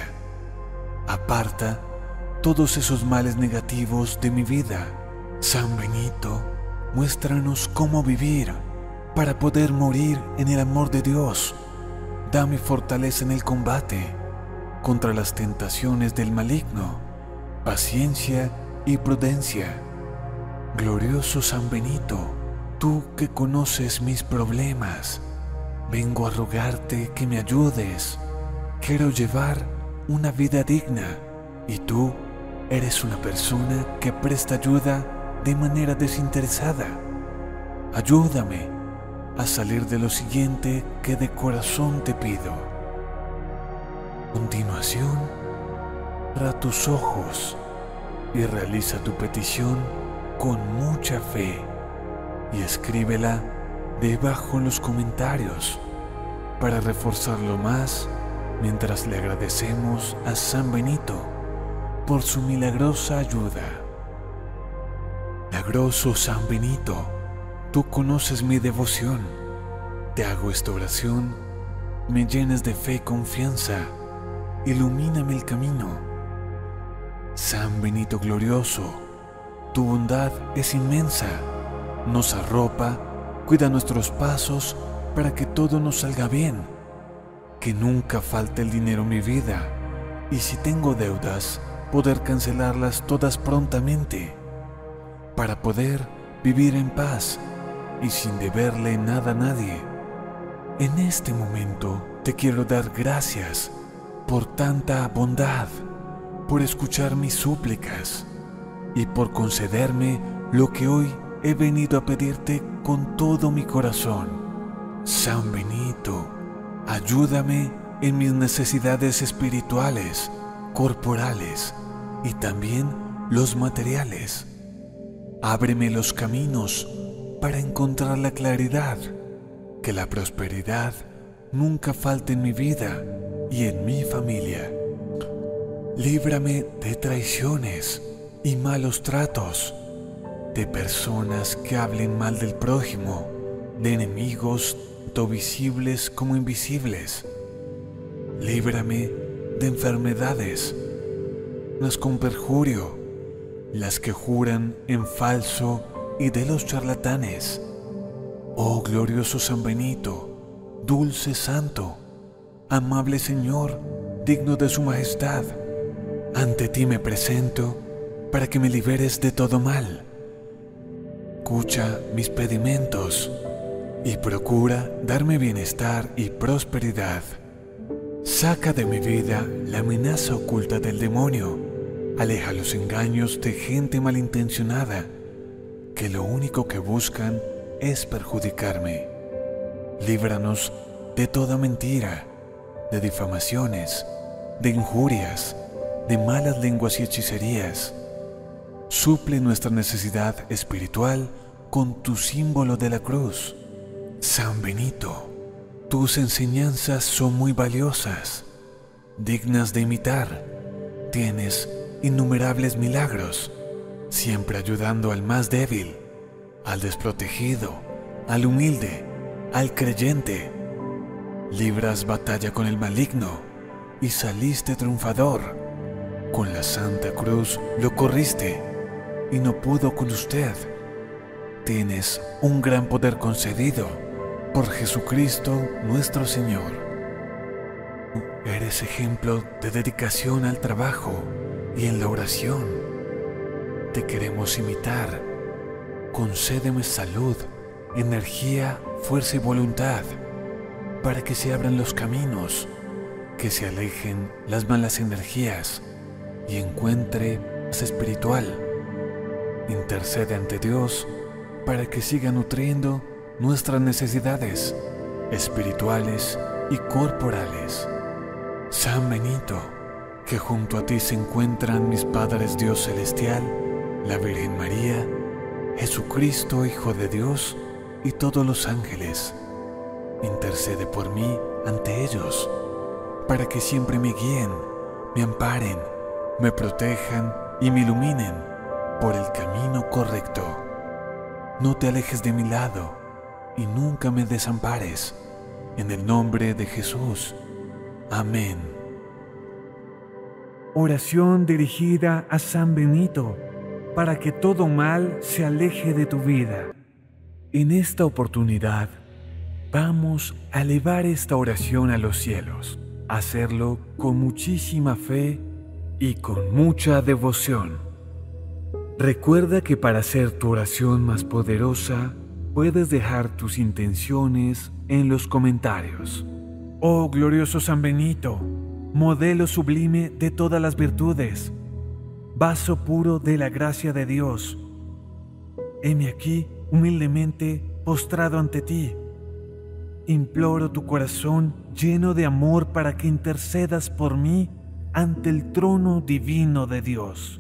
Aparta todos esos males negativos de mi vida. San Benito, muéstranos cómo vivir para poder morir en el amor de Dios. Dame fortaleza en el combate contra las tentaciones del maligno, paciencia y prudencia. Glorioso San Benito, tú que conoces mis problemas, vengo a rogarte que me ayudes. Quiero llevar una vida digna y tú eres una persona que presta ayuda de manera desinteresada. Ayúdame a salir de lo siguiente que de corazón te pido. A continuación, cierra tus ojos y realiza tu petición con mucha fe y escríbela debajo en los comentarios para reforzarlo más mientras le agradecemos a San Benito por su milagrosa ayuda. Milagroso San Benito, tú conoces mi devoción. Te hago esta oración, me llenes de fe y confianza, ilumíname el camino. San Benito glorioso, tu bondad es inmensa, nos arropa, cuida nuestros pasos para que todo nos salga bien, que nunca falte el dinero en mi vida, y si tengo deudas, poder cancelarlas todas prontamente, para poder vivir en paz y sin deberle nada a nadie. En este momento te quiero dar gracias por tanta bondad, por escuchar mis súplicas y por concederme lo que hoy he venido a pedirte con todo mi corazón. San Benito, ayúdame en mis necesidades espirituales, corporales y también los materiales. Ábreme los caminos para encontrar la claridad, que la prosperidad nunca falte en mi vida y en mi familia. Líbrame de traiciones y malos tratos, de personas que hablen mal del prójimo, de enemigos tanto visibles como invisibles. Líbrame de enfermedades, las con perjurio, las que juran en falso y de los charlatanes. Oh glorioso San Benito, dulce santo, amable Señor, digno de su majestad, ante ti me presento para que me liberes de todo mal. Escucha mis pedimentos y procura darme bienestar y prosperidad. Saca de mi vida la amenaza oculta del demonio. Aleja los engaños de gente malintencionada, que lo único que buscan es perjudicarme. Líbranos de toda mentira, de difamaciones, de injurias, de malas lenguas y hechicerías. Suple nuestra necesidad espiritual con tu símbolo de la cruz. San Benito, tus enseñanzas son muy valiosas, dignas de imitar. Tienes innumerables milagros, siempre ayudando al más débil, al desprotegido, al humilde, al creyente. Libras batalla con el maligno y saliste triunfador. Con la Santa Cruz lo corriste y no pudo con usted. Tienes un gran poder concedido por Jesucristo nuestro Señor. Eres ejemplo de dedicación al trabajo y en la oración. Te queremos imitar. Concédeme salud, energía, fuerza y voluntad, para que se abran los caminos, que se alejen las malas energías y encuentre paz espiritual. Intercede ante Dios para que siga nutriendo nuestras necesidades espirituales y corporales. San Benito, que junto a ti se encuentran mis padres Dios Celestial, la Virgen María, Jesucristo, Hijo de Dios, y todos los ángeles, intercede por mí ante ellos, para que siempre me guíen, me amparen, me protejan y me iluminen por el camino correcto. No te alejes de mi lado y nunca me desampares. En el nombre de Jesús. Amén. Oración dirigida a San Benito, para que todo mal se aleje de tu vida. En esta oportunidad, vamos a elevar esta oración a los cielos, hacerlo con muchísima fe y con mucha devoción. Recuerda que para hacer tu oración más poderosa, puedes dejar tus intenciones en los comentarios. Oh glorioso San Benito, modelo sublime de todas las virtudes, vaso puro de la gracia de Dios, heme aquí humildemente postrado ante ti. Imploro tu corazón lleno de amor para que intercedas por mí ante el trono divino de Dios.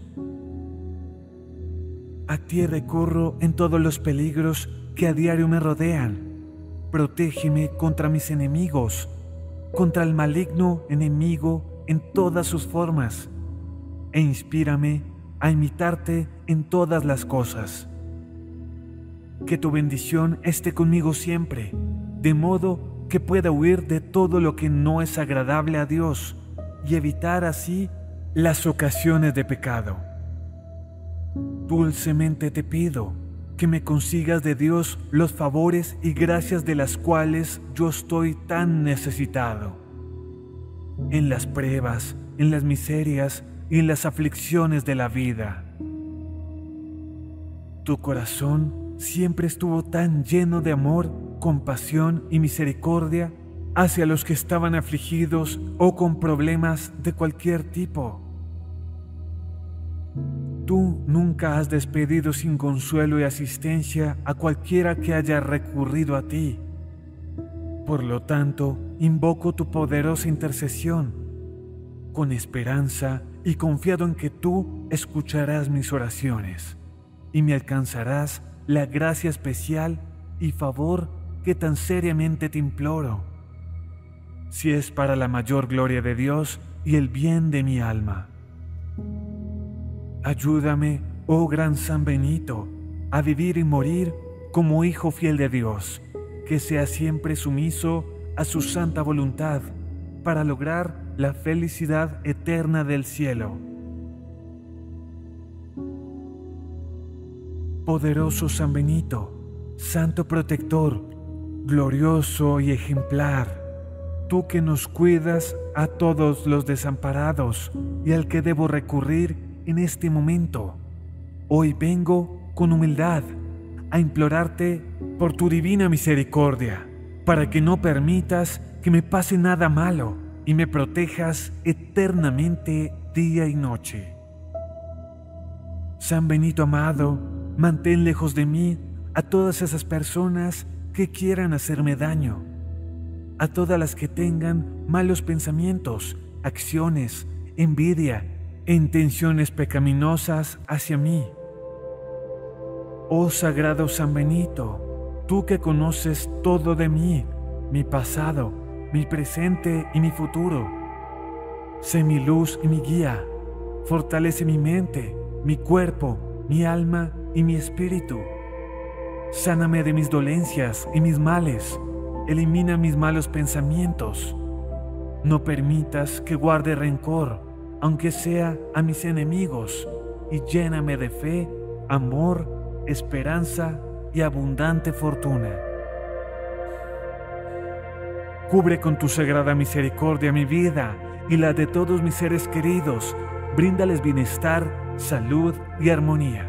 A ti recurro en todos los peligros que a diario me rodean. protégeme contra mis enemigos, contra el maligno enemigo en todas sus formas, e inspírame a imitarte en todas las cosas. Que tu bendición esté conmigo siempre, de modo que pueda huir de todo lo que no es agradable a Dios y evitar así las ocasiones de pecado. Dulcemente te pido que me consigas de Dios los favores y gracias de las cuales yo estoy tan necesitado. En las pruebas, en las miserias y en las aflicciones de la vida. Tu corazón siempre estuvo tan lleno de amor, compasión y misericordia hacia los que estaban afligidos o con problemas de cualquier tipo. Tú nunca has despedido sin consuelo y asistencia a cualquiera que haya recurrido a ti. Por lo tanto, invoco tu poderosa intercesión, con esperanza y confiado en que tú escucharás mis oraciones y me alcanzarás la gracia especial y favor que tan seriamente te imploro, si es para la mayor gloria de Dios y el bien de mi alma. Ayúdame, oh gran San Benito, a vivir y morir como hijo fiel de Dios, que sea siempre sumiso a su santa voluntad, para lograr la felicidad eterna del cielo. Poderoso San Benito, santo protector, glorioso y ejemplar, tú que nos cuidas a todos los desamparados y al que debo recurrir en este momento, hoy vengo con humildad a implorarte por tu divina misericordia, para que no permitas que me pase nada malo y me protejas eternamente día y noche. San Benito amado, mantén lejos de mí a todas esas personas que quieran hacerme daño, a todas las que tengan malos pensamientos, acciones, envidia e intenciones pecaminosas hacia mí. Oh sagrado San Benito, tú que conoces todo de mí, mi pasado, mi presente y mi futuro, sé mi luz y mi guía, fortalece mi mente, mi cuerpo, mi alma y mi espíritu. Sáname de mis dolencias y mis males, elimina mis malos pensamientos. No permitas que guarde rencor, aunque sea a mis enemigos, y lléname de fe, amor, esperanza y abundante fortuna. Cubre con tu sagrada misericordia mi vida y la de todos mis seres queridos, bríndales bienestar, salud y armonía.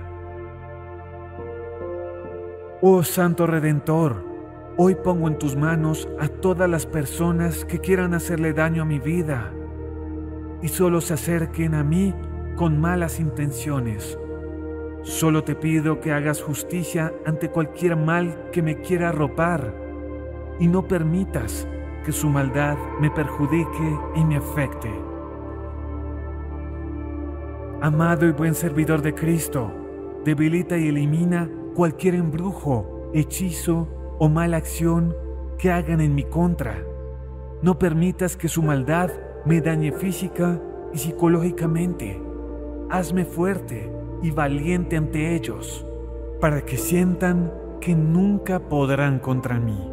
Oh Santo Redentor, hoy pongo en tus manos a todas las personas que quieran hacerle daño a mi vida y solo se acerquen a mí con malas intenciones. Solo te pido que hagas justicia ante cualquier mal que me quiera arropar y no permitas que su maldad me perjudique y me afecte. Amado y buen servidor de Cristo, debilita y elimina cualquier embrujo, hechizo o mala acción que hagan en mi contra. No permitas que su maldad me dañe física y psicológicamente. Hazme fuerte y valiente ante ellos, para que sientan que nunca podrán contra mí.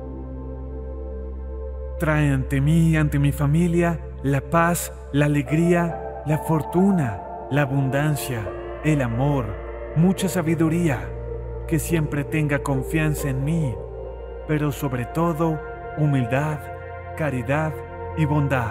Trae ante mí y ante mi familia la paz, la alegría, la fortuna, la abundancia, el amor, mucha sabiduría, que siempre tenga confianza en mí, pero sobre todo humildad, caridad y bondad.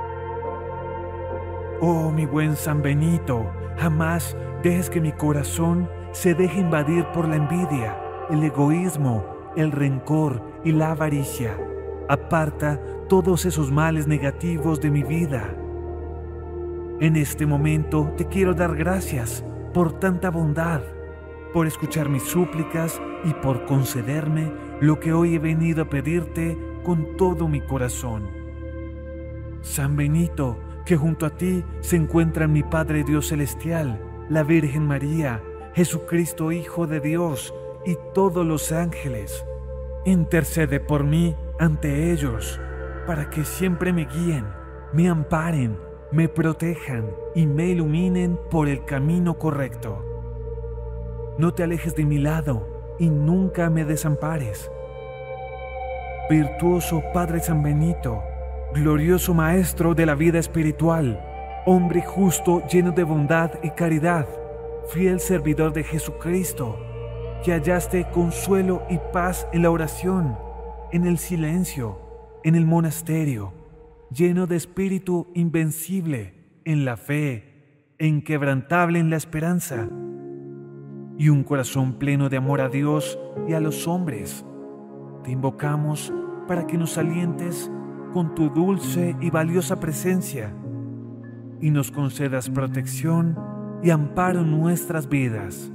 Oh mi buen San Benito, jamás dejes que mi corazón se deje invadir por la envidia, el egoísmo, el rencor y la avaricia. Aparta todos esos males negativos de mi vida. En este momento te quiero dar gracias por tanta bondad, por escuchar mis súplicas y por concederme lo que hoy he venido a pedirte con todo mi corazón. San Benito, que junto a ti se encuentran mi Padre Dios Celestial, la Virgen María, Jesucristo Hijo de Dios y todos los ángeles, intercede por mí ante ellos, para que siempre me guíen, me amparen, me protejan y me iluminen por el camino correcto. No te alejes de mi lado y nunca me desampares. Virtuoso Padre San Benito, glorioso Maestro de la vida espiritual, hombre justo lleno de bondad y caridad, fiel servidor de Jesucristo, que hallaste consuelo y paz en la oración, en el silencio, en el monasterio, lleno de espíritu invencible en la fe, inquebrantable en la esperanza, y un corazón pleno de amor a Dios y a los hombres. Te invocamos para que nos alientes con tu dulce y valiosa presencia y nos concedas protección y amparo en nuestras vidas.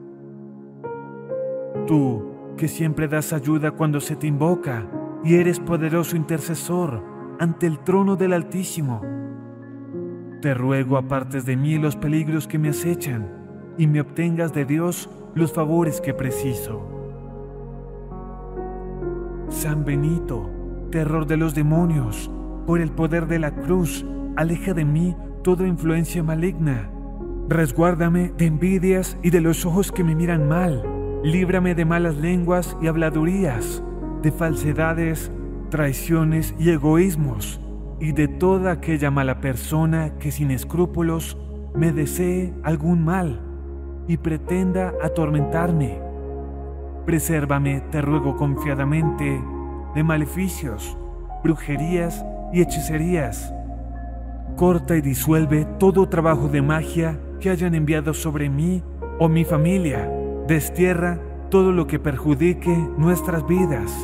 Tú, que siempre das ayuda cuando se te invoca y eres poderoso intercesor ante el trono del Altísimo, te ruego apartes de mí los peligros que me acechan y me obtengas de Dios los favores que preciso. San Benito, terror de los demonios, por el poder de la cruz, aleja de mí toda influencia maligna. Resguárdame de envidias y de los ojos que me miran mal. Líbrame de malas lenguas y habladurías, de falsedades, traiciones y egoísmos, y de toda aquella mala persona que sin escrúpulos me desee algún mal y pretenda atormentarme. Presérvame, te ruego confiadamente, de maleficios, brujerías y hechicerías. Corta y disuelve todo trabajo de magia que hayan enviado sobre mí o mi familia. Destierra todo lo que perjudique nuestras vidas.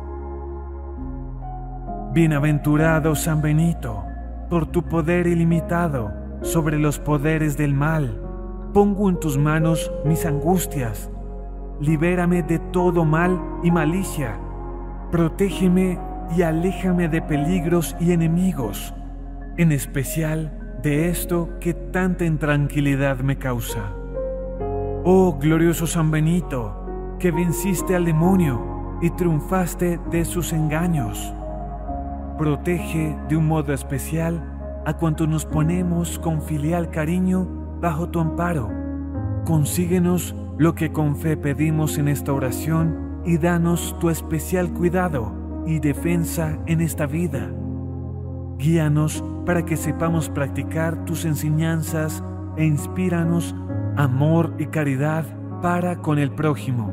Bienaventurado San Benito, por tu poder ilimitado sobre los poderes del mal, pongo en tus manos mis angustias. Libérame de todo mal y malicia. Protégeme y aléjame de peligros y enemigos, en especial de esto que tanta intranquilidad me causa. Oh glorioso San Benito, que venciste al demonio y triunfaste de sus engaños, protege de un modo especial a cuantos nos ponemos con filial cariño bajo tu amparo. Consíguenos lo que con fe pedimos en esta oración y danos tu especial cuidado y defensa en esta vida. Guíanos para que sepamos practicar tus enseñanzas e inspíranos amor y caridad para con el prójimo.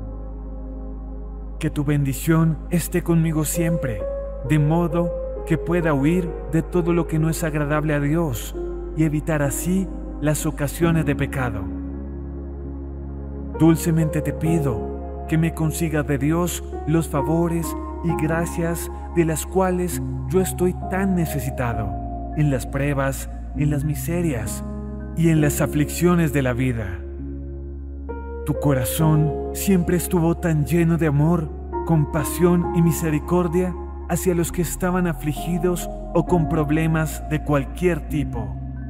Que tu bendición esté conmigo siempre, de modo que pueda huir de todo lo que no es agradable a Dios y evitar así las ocasiones de pecado. Dulcemente te pido que me consiga de Dios los favores y gracias de las cuales yo estoy tan necesitado en las pruebas, en las miserias y en las aflicciones de la vida. Tu corazón siempre estuvo tan lleno de amor, compasión y misericordia hacia los que estaban afligidos o con problemas de cualquier tipo.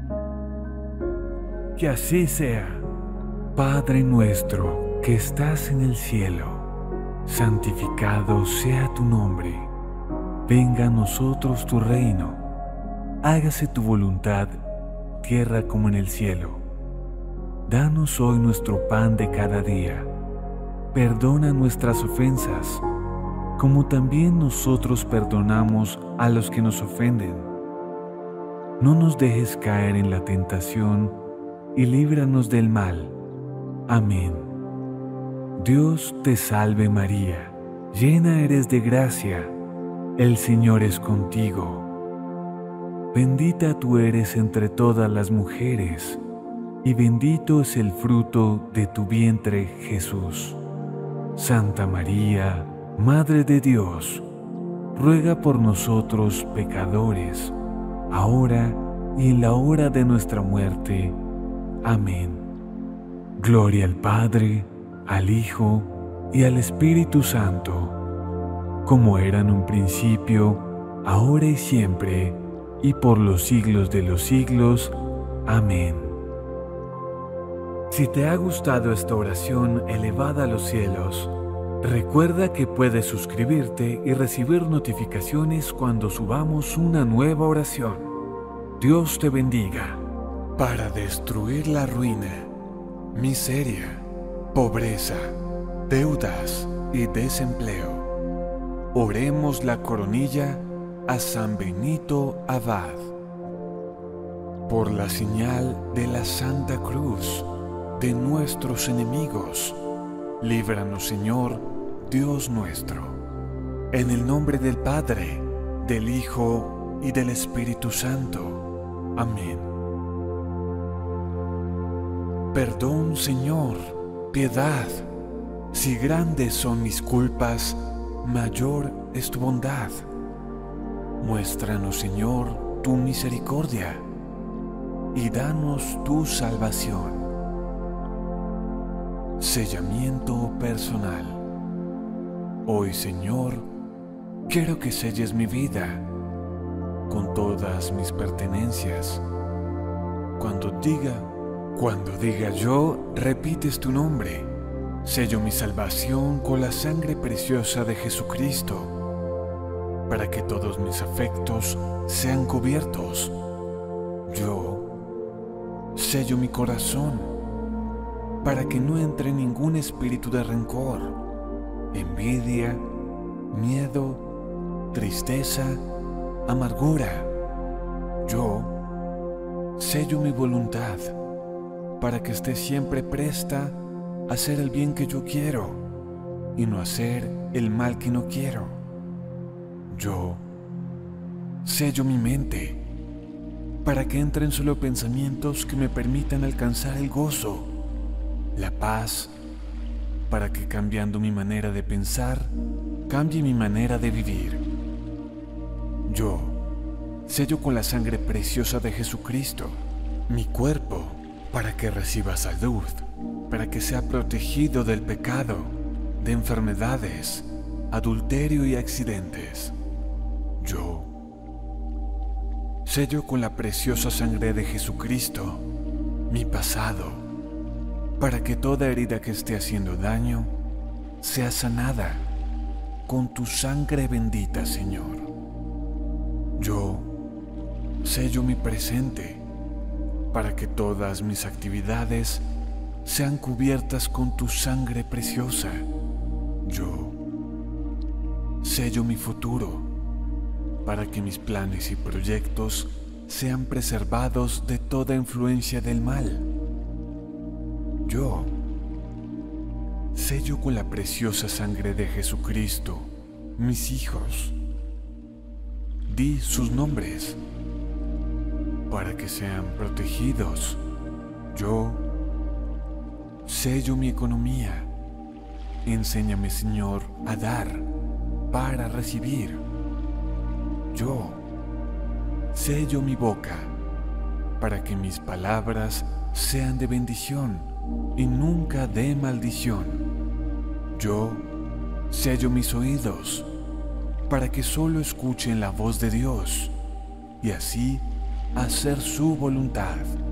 Que así sea. Padre nuestro que estás en el cielo, santificado sea tu nombre. Venga a nosotros tu reino. Hágase tu voluntad, tierra como en el cielo. Danos hoy nuestro pan de cada día. Perdona nuestras ofensas, como también nosotros perdonamos a los que nos ofenden. No nos dejes caer en la tentación y líbranos del mal. Amén. Dios te salve María, llena eres de gracia, el Señor es contigo. Bendita tú eres entre todas las mujeres, y bendito es el fruto de tu vientre, Jesús. Santa María, Madre de Dios, ruega por nosotros pecadores, ahora y en la hora de nuestra muerte. Amén. Gloria al Padre, al Hijo y al Espíritu Santo, como era en un principio, ahora y siempre, y por los siglos de los siglos. Amén. Si te ha gustado esta oración elevada a los cielos, Recuerda que puedes suscribirte y recibir notificaciones cuando subamos una nueva oración. Dios te bendiga. Para destruir la ruina, miseria, pobreza, deudas y desempleo, oremos la coronilla a San Benito Abad. Por la señal de la Santa Cruz de nuestros enemigos, líbranos, Señor, Dios nuestro. En el nombre del Padre, del Hijo y del Espíritu Santo. Amén. Perdón, Señor, piedad. Si grandes son mis culpas, mayor es tu bondad. Muéstranos, Señor, tu misericordia y danos tu salvación. Sellamiento personal. Hoy, Señor, quiero que selles mi vida con todas mis pertenencias. Cuando diga, cuando diga yo, repites tu nombre. Sello mi salvación con la sangre preciosa de Jesucristo, para que todos mis afectos sean cubiertos. Yo sello mi corazón, para que no entre ningún espíritu de rencor, envidia, miedo, tristeza, amargura. Yo sello mi voluntad, para que esté siempre presta a hacer el bien que yo quiero y no hacer el mal que no quiero. Yo sello mi mente, para que entren solo pensamientos que me permitan alcanzar el gozo, la paz, para que cambiando mi manera de pensar, cambie mi manera de vivir. Yo sello con la sangre preciosa de Jesucristo mi cuerpo, para que reciba salud, para que sea protegido del pecado, de enfermedades, adulterio y accidentes. Yo sello con la preciosa sangre de Jesucristo mi pasado, para que toda herida que esté haciendo daño sea sanada con tu sangre bendita, Señor. Yo sello mi presente, para que todas mis actividades sean cubiertas con tu sangre preciosa. Yo sello mi futuro, para que mis planes y proyectos sean preservados de toda influencia del mal. Yo sello con la preciosa sangre de Jesucristo mis hijos. Di sus nombres, para que sean protegidos. Yo sello mi economía. Enséñame, Señor, a dar para recibir. Yo sello mi boca, para que mis palabras sean de bendición y nunca de maldición. Yo sello mis oídos, para que solo escuchen la voz de Dios y así hacer su voluntad.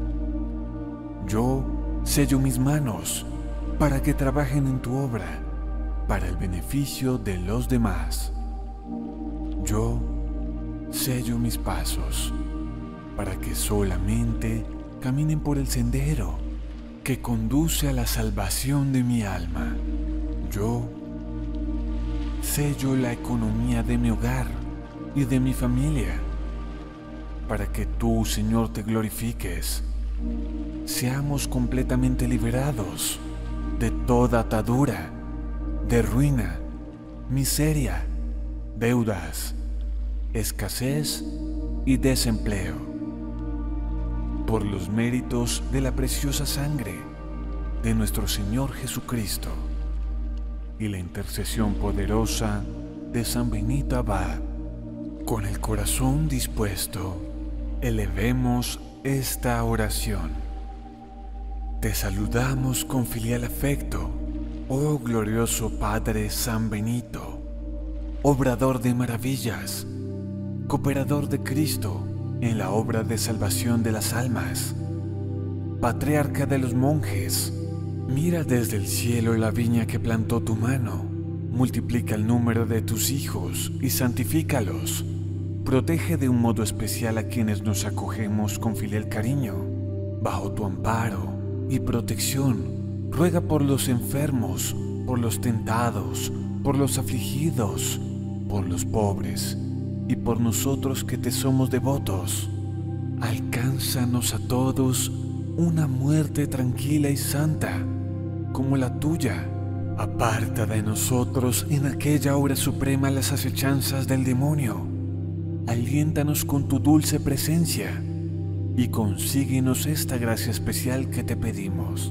Yo sello mis manos, para que trabajen en tu obra, para el beneficio de los demás. Yo sello mis pasos, para que solamente caminen por el sendero que conduce a la salvación de mi alma. Yo sello la economía de mi hogar y de mi familia, para que tú, Señor, te glorifiques. Seamos completamente liberados de toda atadura, de ruina, miseria, deudas, escasez y desempleo. Por los méritos de la preciosa sangre de nuestro Señor Jesucristo y la intercesión poderosa de San Benito Abad, con el corazón dispuesto, elevemos esta oración. Te saludamos con filial afecto, oh glorioso Padre San Benito, obrador de maravillas, cooperador de Cristo en la obra de salvación de las almas, patriarca de los monjes. Mira desde el cielo la viña que plantó tu mano multiplica el número de tus hijos y santifícalos. Protege de un modo especial a quienes nos acogemos con filial cariño. Bajo tu amparo y protección, ruega por los enfermos, por los tentados, por los afligidos, por los pobres y por nosotros que te somos devotos. Alcánzanos a todos una muerte tranquila y santa, como la tuya. Aparta de nosotros en aquella hora suprema las acechanzas del demonio. Aliéntanos con tu dulce presencia y consíguenos esta gracia especial que te pedimos.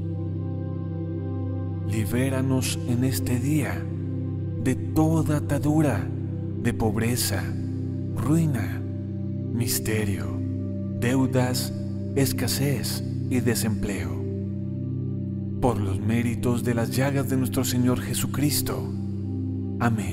Libéranos en este día de toda atadura, de pobreza, ruina, misterio, deudas, escasez y desempleo. Por los méritos de las llagas de nuestro Señor Jesucristo. Amén.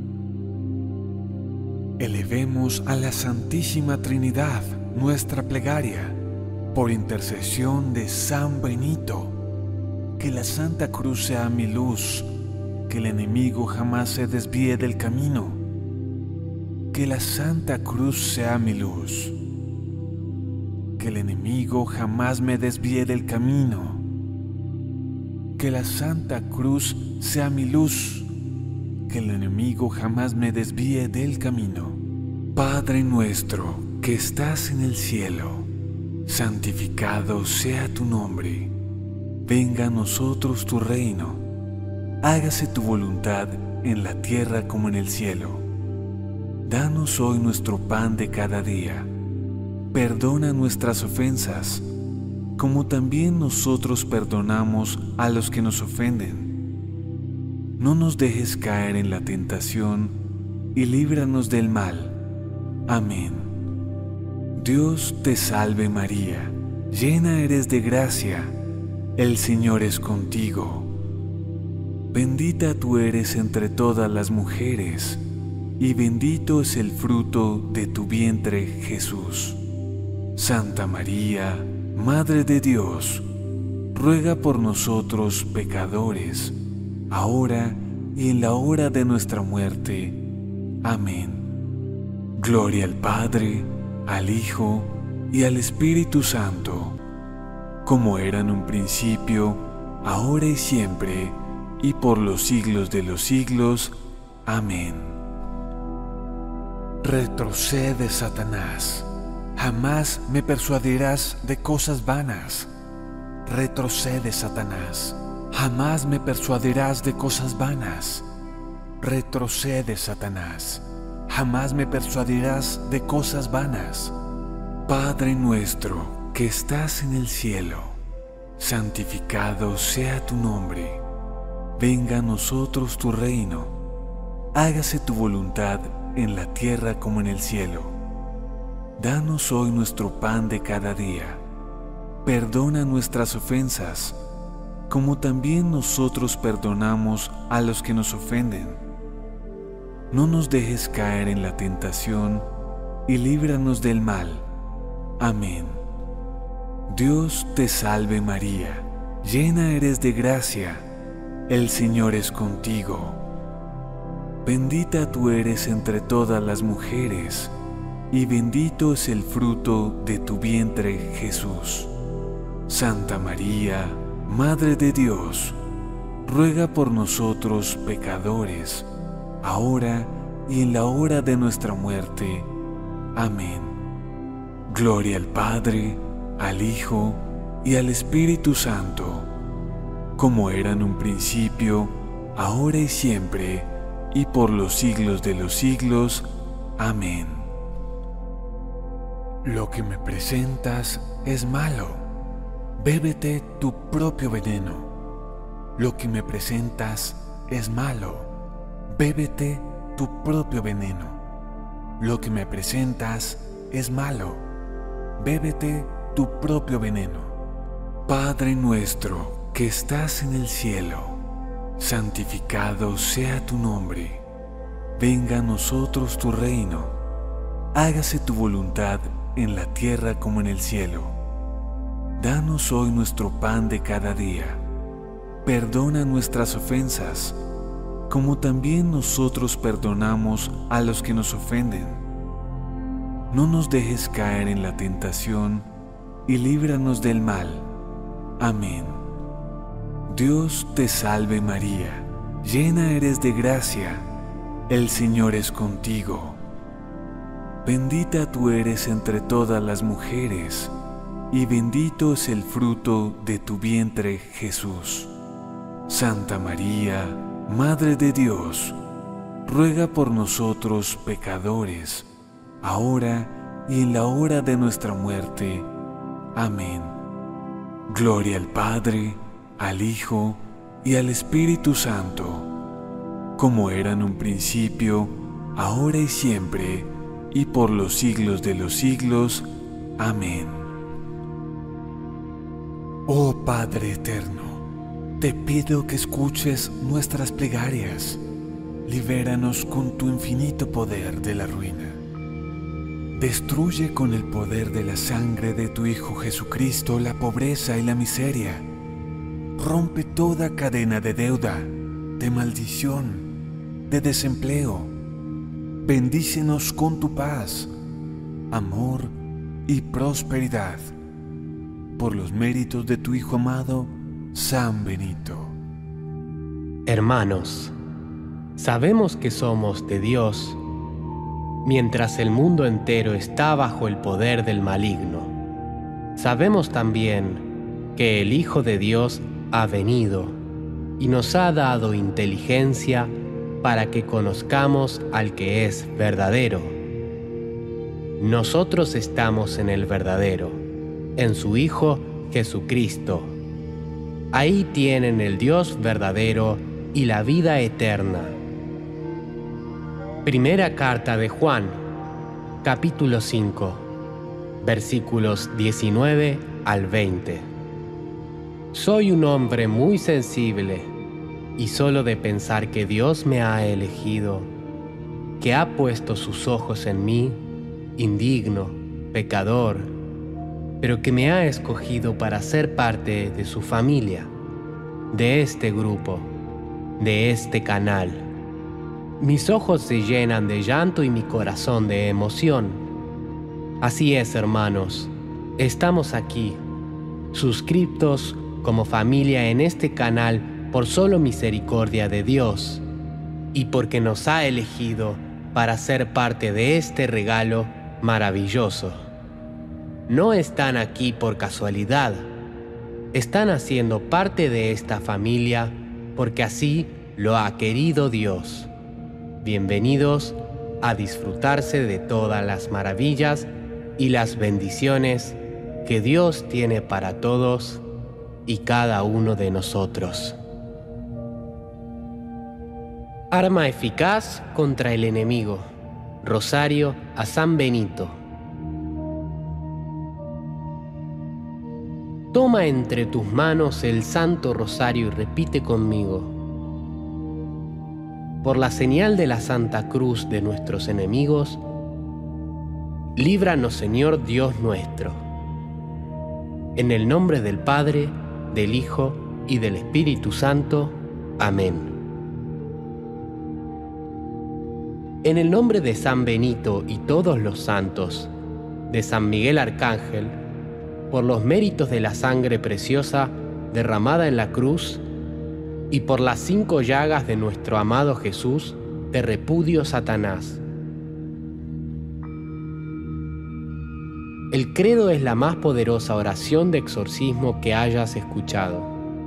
Elevemos a la Santísima Trinidad nuestra plegaria por intercesión de San Benito. Que la Santa Cruz sea mi luz, que el enemigo jamás se desvíe del camino. Que la Santa Cruz sea mi luz, que el enemigo jamás me desvíe del camino. Que la Santa Cruz sea mi luz, que el enemigo jamás me desvíe del camino. Padre nuestro que estás en el cielo, santificado sea tu nombre. Venga a nosotros tu reino. Hágase tu voluntad en la tierra como en el cielo. Danos hoy nuestro pan de cada día. Perdona nuestras ofensas, como también nosotros perdonamos a los que nos ofenden. No nos dejes caer en la tentación y líbranos del mal. Amén. Dios te salve María, llena eres de gracia, el Señor es contigo. Bendita tú eres entre todas las mujeres, y bendito es el fruto de tu vientre, Jesús. Santa María, Madre de Dios, ruega por nosotros pecadores, ahora y en la hora de nuestra muerte. Amén. Gloria al Padre, al Hijo y al Espíritu Santo, como era en un principio, ahora y siempre, y por los siglos de los siglos. Amén. Retrocede, Satanás. Jamás me persuadirás de cosas vanas. Retrocede, Satanás. Jamás me persuadirás de cosas vanas. Retrocede, Satanás. Jamás me persuadirás de cosas vanas. Padre nuestro que estás en el cielo, santificado sea tu nombre. Venga a nosotros tu reino. Hágase tu voluntad en la tierra como en el cielo. Danos hoy nuestro pan de cada día. Perdona nuestras ofensas, como también nosotros perdonamos a los que nos ofenden. No nos dejes caer en la tentación y líbranos del mal. Amén. Dios te salve María, llena eres de gracia, el Señor es contigo. Bendita tú eres entre todas las mujeres, y bendito es el fruto de tu vientre, Jesús. Santa María, Madre de Dios, ruega por nosotros pecadores, ahora y en la hora de nuestra muerte. Amén. Gloria al Padre, al Hijo y al Espíritu Santo, como era en un principio, ahora y siempre, y por los siglos de los siglos. Amén. Lo que me presentas es malo. Bébete tu propio veneno. Lo que me presentas es malo. Bébete tu propio veneno. Lo que me presentas es malo. Bébete tu propio veneno. Padre nuestro que estás en el cielo, santificado sea tu nombre. Venga a nosotros tu reino. Hágase tu voluntad en la tierra como en el cielo. Danos hoy nuestro pan de cada día. Perdona nuestras ofensas, como también nosotros perdonamos a los que nos ofenden. No nos dejes caer en la tentación y líbranos del mal. Amén. Dios te salve María, llena eres de gracia, el Señor es contigo. Bendita tú eres entre todas las mujeres, y bendito es el fruto de tu vientre, Jesús. Santa María, Madre de Dios, ruega por nosotros pecadores, ahora y en la hora de nuestra muerte. Amén. Gloria al Padre, al Hijo y al Espíritu Santo, como era en un principio, ahora y siempre, y por los siglos de los siglos. Amén. Oh Padre eterno, te pido que escuches nuestras plegarias. Libéranos con tu infinito poder de la ruina. Destruye con el poder de la sangre de tu Hijo Jesucristo la pobreza y la miseria. Rompe toda cadena de deuda, de maldición, de desempleo. Bendícenos con tu paz, amor y prosperidad. Por los méritos de tu Hijo amado, San Benito. Hermanos, sabemos que somos de Dios, mientras el mundo entero está bajo el poder del maligno. Sabemos también que el Hijo de Dios ha venido y nos ha dado inteligencia para que conozcamos al que es verdadero. Nosotros estamos en el verdadero, en su Hijo Jesucristo. Ahí tienen el Dios verdadero y la vida eterna. Primera carta de Juan, capítulo cinco, versículos diecinueve al veinte. Soy un hombre muy sensible, y solo de pensar que Dios me ha elegido, que ha puesto sus ojos en mí, indigno, pecador, pero que me ha escogido para ser parte de su familia, de este grupo, de este canal. Mis ojos se llenan de llanto y mi corazón de emoción. Así es, hermanos, estamos aquí, suscriptos como familia en este canal por solo misericordia de Dios y porque nos ha elegido para ser parte de este regalo maravilloso. No están aquí por casualidad, están haciendo parte de esta familia porque así lo ha querido Dios. Bienvenidos a disfrutarse de todas las maravillas y las bendiciones que Dios tiene para todos y cada uno de nosotros. Arma eficaz contra el enemigo. Rosario a San Benito. Toma entre tus manos el Santo Rosario y repite conmigo. Por la señal de la Santa Cruz de nuestros enemigos, líbranos, Señor Dios nuestro. En el nombre del Padre, del Hijo y del Espíritu Santo. Amén. En el nombre de San Benito y todos los santos, de San Miguel Arcángel, por los méritos de la sangre preciosa derramada en la cruz y por las cinco llagas de nuestro amado Jesús, te repudio, Satanás. El credo es la más poderosa oración de exorcismo que hayas escuchado.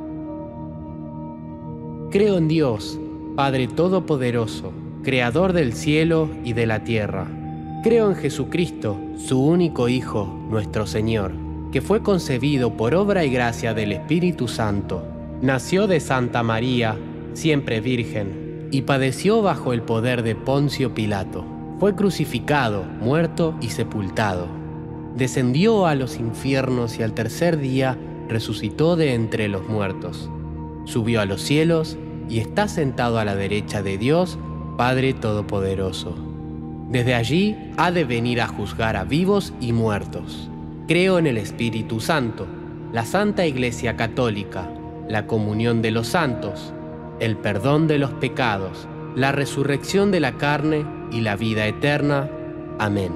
Creo en Dios, Padre Todopoderoso, Creador del cielo y de la tierra. Creo en Jesucristo, su único Hijo, nuestro Señor, que fue concebido por obra y gracia del Espíritu Santo. Nació de Santa María, siempre virgen, y padeció bajo el poder de Poncio Pilato. Fue crucificado, muerto y sepultado. Descendió a los infiernos y al tercer día resucitó de entre los muertos. Subió a los cielos y está sentado a la derecha de Dios, Padre Todopoderoso. Desde allí ha de venir a juzgar a vivos y muertos. Creo en el Espíritu Santo, la Santa Iglesia Católica, la comunión de los santos, el perdón de los pecados, la resurrección de la carne y la vida eterna. Amén.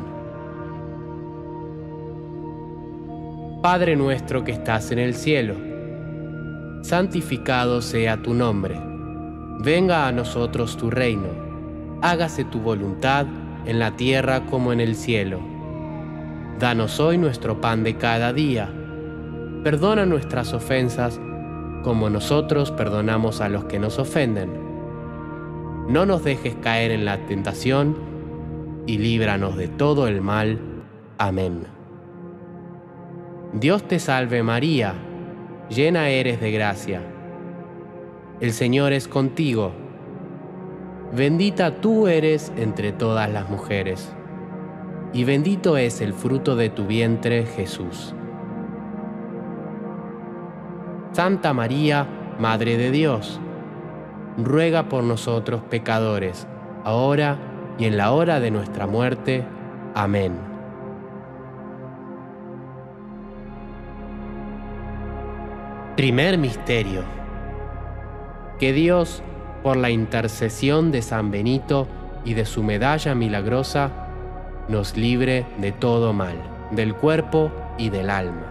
Padre nuestro que estás en el cielo, santificado sea tu nombre. Venga a nosotros tu reino. Hágase tu voluntad en la tierra como en el cielo. Danos hoy nuestro pan de cada día. Perdona nuestras ofensas como nosotros perdonamos a los que nos ofenden. No nos dejes caer en la tentación y líbranos de todo el mal. Amén. Dios te salve María, llena eres de gracia. El Señor es contigo. Bendita tú eres entre todas las mujeres, y bendito es el fruto de tu vientre, Jesús. Santa María, Madre de Dios, ruega por nosotros pecadores, ahora y en la hora de nuestra muerte. Amén. Primer misterio. Que Dios, por la intercesión de San Benito y de su medalla milagrosa, nos libre de todo mal, del cuerpo y del alma.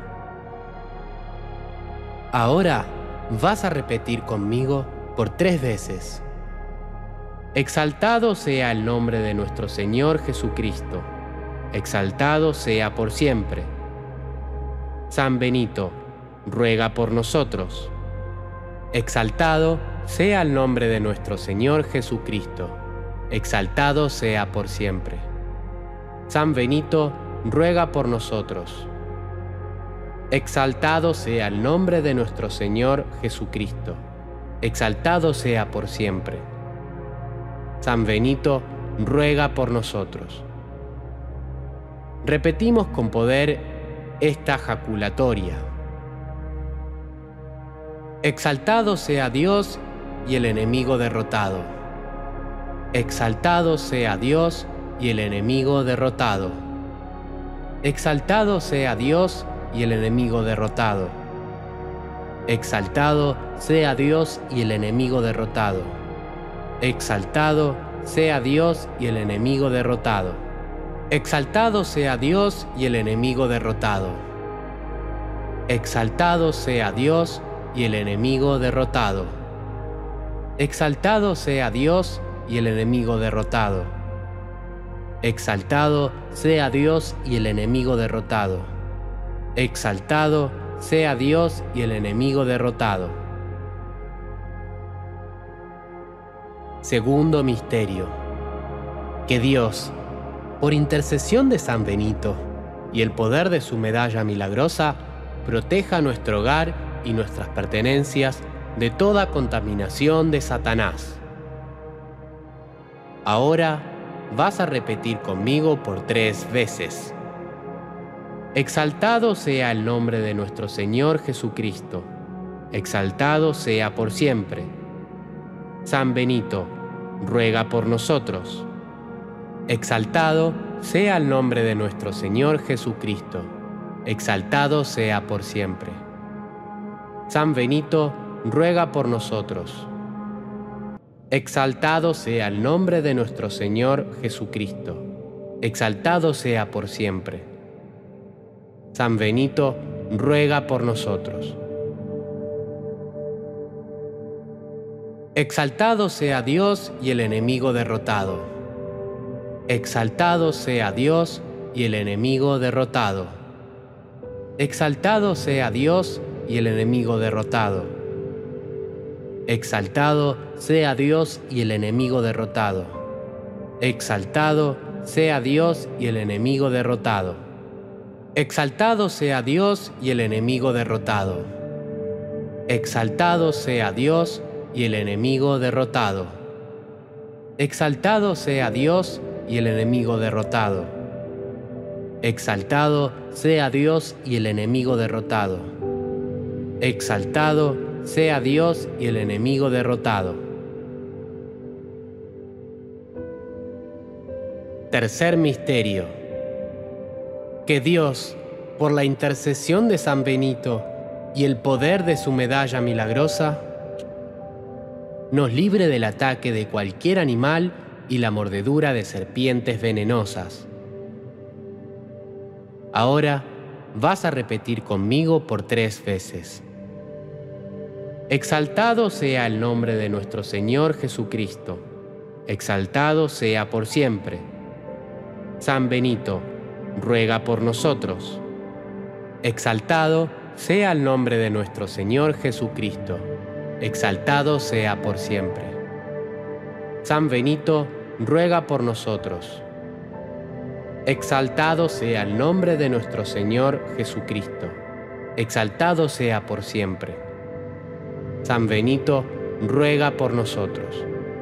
Ahora vas a repetir conmigo por tres veces. Exaltado sea el nombre de nuestro Señor Jesucristo. Exaltado sea por siempre. San Benito, ruega por nosotros. Exaltado sea el nombre de nuestro Señor Jesucristo. Exaltado sea por siempre. San Benito, ruega por nosotros. Exaltado sea el nombre de nuestro Señor Jesucristo. Exaltado sea por siempre. San Benito, ruega por nosotros. Repetimos con poder esta jaculatoria. Exaltado sea Dios y el enemigo derrotado. Exaltado sea Dios y el enemigo derrotado. Exaltado sea Dios y el enemigo derrotado. Exaltado sea Dios y el enemigo derrotado. Exaltado sea Dios y el enemigo derrotado. Exaltado sea Dios y el enemigo derrotado. Exaltado sea Dios y el enemigo derrotado. Exaltado sea Dios y el enemigo derrotado. Exaltado sea Dios y el enemigo derrotado. Exaltado sea Dios y el enemigo derrotado. Segundo misterio. Que Dios, por intercesión de San Benito y el poder de su medalla milagrosa, proteja nuestro hogar y nuestras pertenencias de toda contaminación de Satanás. Ahora vas a repetir conmigo por tres veces. Exaltado sea el nombre de nuestro Señor Jesucristo. Exaltado sea por siempre. San Benito, ruega por nosotros. Exaltado sea el nombre de nuestro Señor Jesucristo. Exaltado sea por siempre. San Benito, ruega por nosotros. Exaltado sea el nombre de nuestro Señor Jesucristo. Exaltado sea por siempre. San Benito, ruega por nosotros. Exaltado sea Dios y el enemigo derrotado. Exaltado sea Dios y el enemigo derrotado. Exaltado sea Dios y el enemigo derrotado. Exaltado sea Dios y el enemigo derrotado. Exaltado sea Dios y el enemigo derrotado. Exaltado sea Dios y el enemigo derrotado. Exaltado sea Dios y el enemigo derrotado. Exaltado sea Dios y el enemigo derrotado. Exaltado sea Dios y el enemigo derrotado. Exaltado sea Dios y el enemigo derrotado. Tercer misterio. Que Dios, por la intercesión de San Benito y el poder de su medalla milagrosa, nos libre del ataque de cualquier animal y la mordedura de serpientes venenosas. Ahora vas a repetir conmigo por tres veces. Exaltado sea el nombre de nuestro Señor Jesucristo. Exaltado sea por siempre. San Benito, ruega por nosotros. Exaltado sea el nombre de nuestro Señor Jesucristo. Exaltado sea por siempre. San Benito, ruega por nosotros. Exaltado sea el nombre de nuestro Señor Jesucristo. Exaltado sea por siempre. San Benito, ruega por nosotros.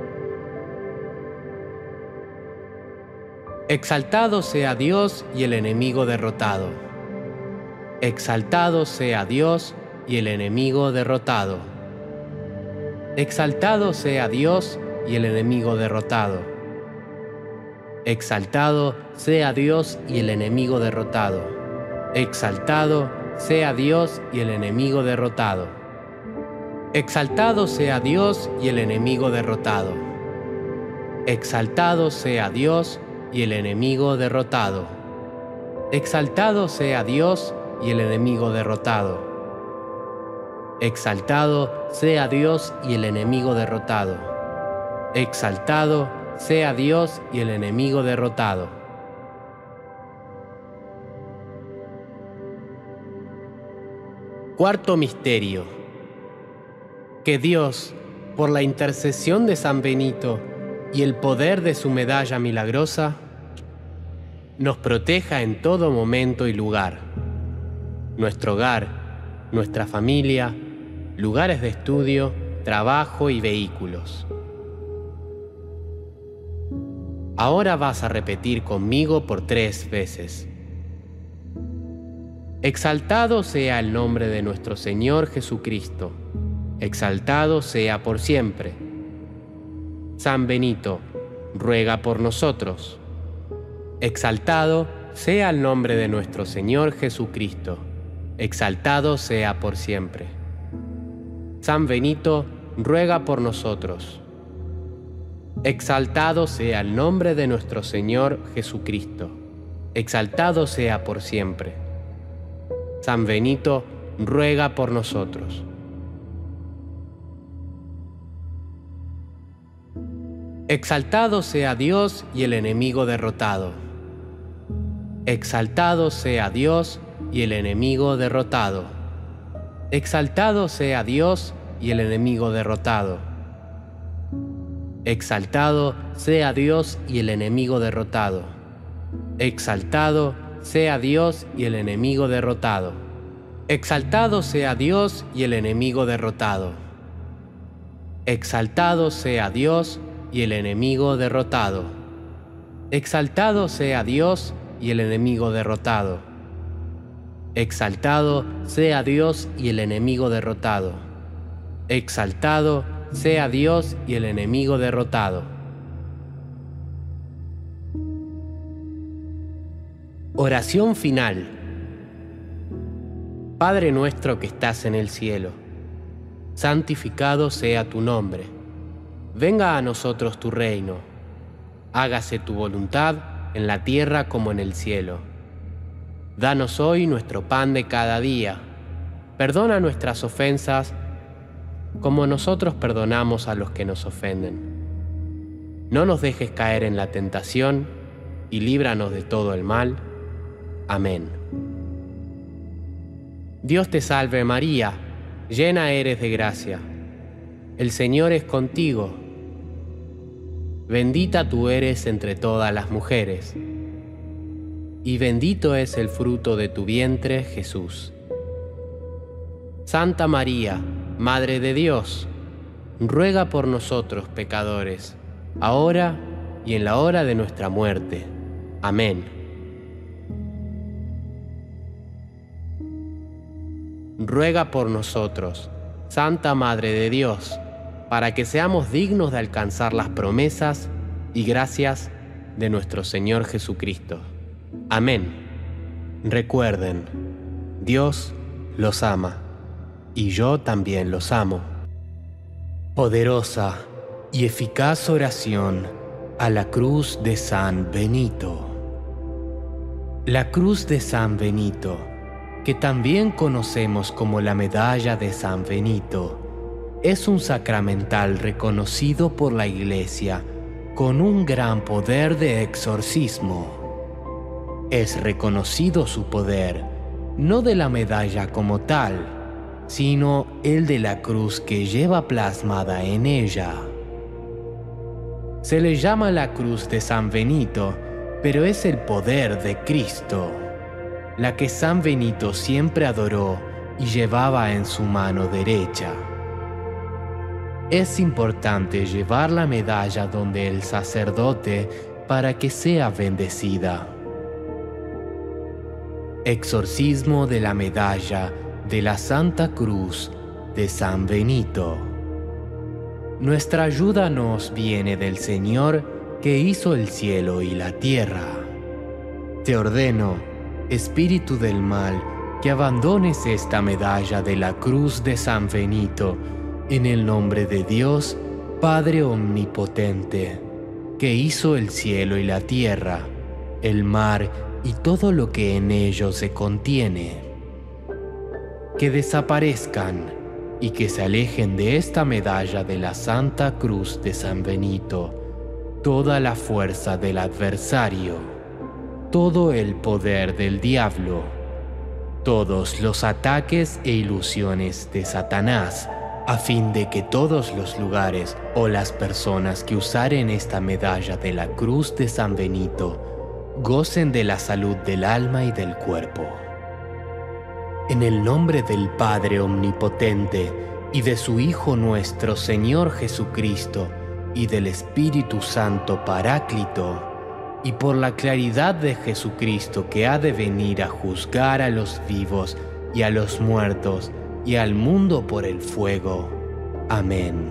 Exaltado sea Dios y el enemigo derrotado. Exaltado sea Dios y el enemigo derrotado. Exaltado sea Dios y el enemigo derrotado. Exaltado sea Dios y el enemigo derrotado. Exaltado sea Dios y el enemigo derrotado. Exaltado sea Dios y el enemigo derrotado. Exaltado sea Dios y el enemigo derrotado. Exaltado sea Dios y el enemigo derrotado. Exaltado sea Dios y el enemigo derrotado. Exaltado sea Dios y el enemigo derrotado. Cuarto misterio. Que Dios, por la intercesión de San Benito y el poder de su medalla milagrosa, nos proteja en todo momento y lugar. Nuestro hogar, nuestra familia, lugares de estudio, trabajo y vehículos. Ahora vas a repetir conmigo por tres veces. Exaltado sea el nombre de nuestro Señor Jesucristo. Exaltado sea por siempre. San Benito, ruega por nosotros. Exaltado sea el nombre de nuestro Señor Jesucristo. Exaltado sea por siempre. San Benito, ruega por nosotros. Exaltado sea el nombre de nuestro Señor Jesucristo. Exaltado sea por siempre. San Benito, ruega por nosotros. Exaltado sea Dios y el enemigo derrotado. Exaltado sea Dios y el enemigo derrotado. Exaltado sea Dios y el enemigo derrotado. Exaltado sea Dios y el enemigo derrotado. Exaltado sea Dios y el enemigo derrotado. Exaltado sea Dios y el enemigo derrotado. Exaltado sea Dios y el enemigo derrotado. Exaltado sea Dios y el enemigo derrotado. Exaltado sea Dios y el enemigo derrotado. Exaltado sea Dios y el enemigo derrotado. Oración final. Padre nuestro que estás en el cielo, santificado sea tu nombre. Venga a nosotros tu reino. Hágase tu voluntad en la tierra como en el cielo. Danos hoy nuestro pan de cada día. Perdona nuestras ofensas, como nosotros perdonamos a los que nos ofenden. No nos dejes caer en la tentación, y líbranos de todo el mal. Amén. Dios te salve María, llena eres de gracia. El Señor es contigo. Bendita tú eres entre todas las mujeres, y bendito es el fruto de tu vientre, Jesús. Santa María, Madre de Dios, ruega por nosotros pecadores, ahora y en la hora de nuestra muerte. Amén. Ruega por nosotros, Santa Madre de Dios, para que seamos dignos de alcanzar las promesas y gracias de nuestro Señor Jesucristo. Amén. Recuerden, Dios los ama, y yo también los amo. Poderosa y eficaz oración a la cruz de San Benito. La cruz de San Benito, que también conocemos como la medalla de San Benito, es un sacramental reconocido por la Iglesia con un gran poder de exorcismo. Es reconocido su poder, no de la medalla como tal, sino el de la cruz que lleva plasmada en ella. Se le llama la cruz de San Benito, pero es el poder de Cristo, la que San Benito siempre adoró y llevaba en su mano derecha. Es importante llevar la medalla donde el sacerdote para que sea bendecida. Exorcismo de la medalla de la Santa Cruz de San Benito. Nuestra ayuda nos viene del Señor que hizo el cielo y la tierra. Te ordeno, espíritu del mal, que abandones esta medalla de la cruz de San Benito, en el nombre de Dios, Padre Omnipotente, que hizo el cielo y la tierra, el mar y todo lo que en ellos se contiene. Que desaparezcan y que se alejen de esta medalla de la Santa Cruz de San Benito toda la fuerza del adversario, todo el poder del diablo, todos los ataques e ilusiones de Satanás, a fin de que todos los lugares o las personas que usaren esta medalla de la Cruz de San Benito gocen de la salud del alma y del cuerpo. En el nombre del Padre Omnipotente y de su Hijo nuestro Señor Jesucristo y del Espíritu Santo Paráclito, y por la claridad de Jesucristo que ha de venir a juzgar a los vivos y a los muertos y al mundo por el fuego. Amén.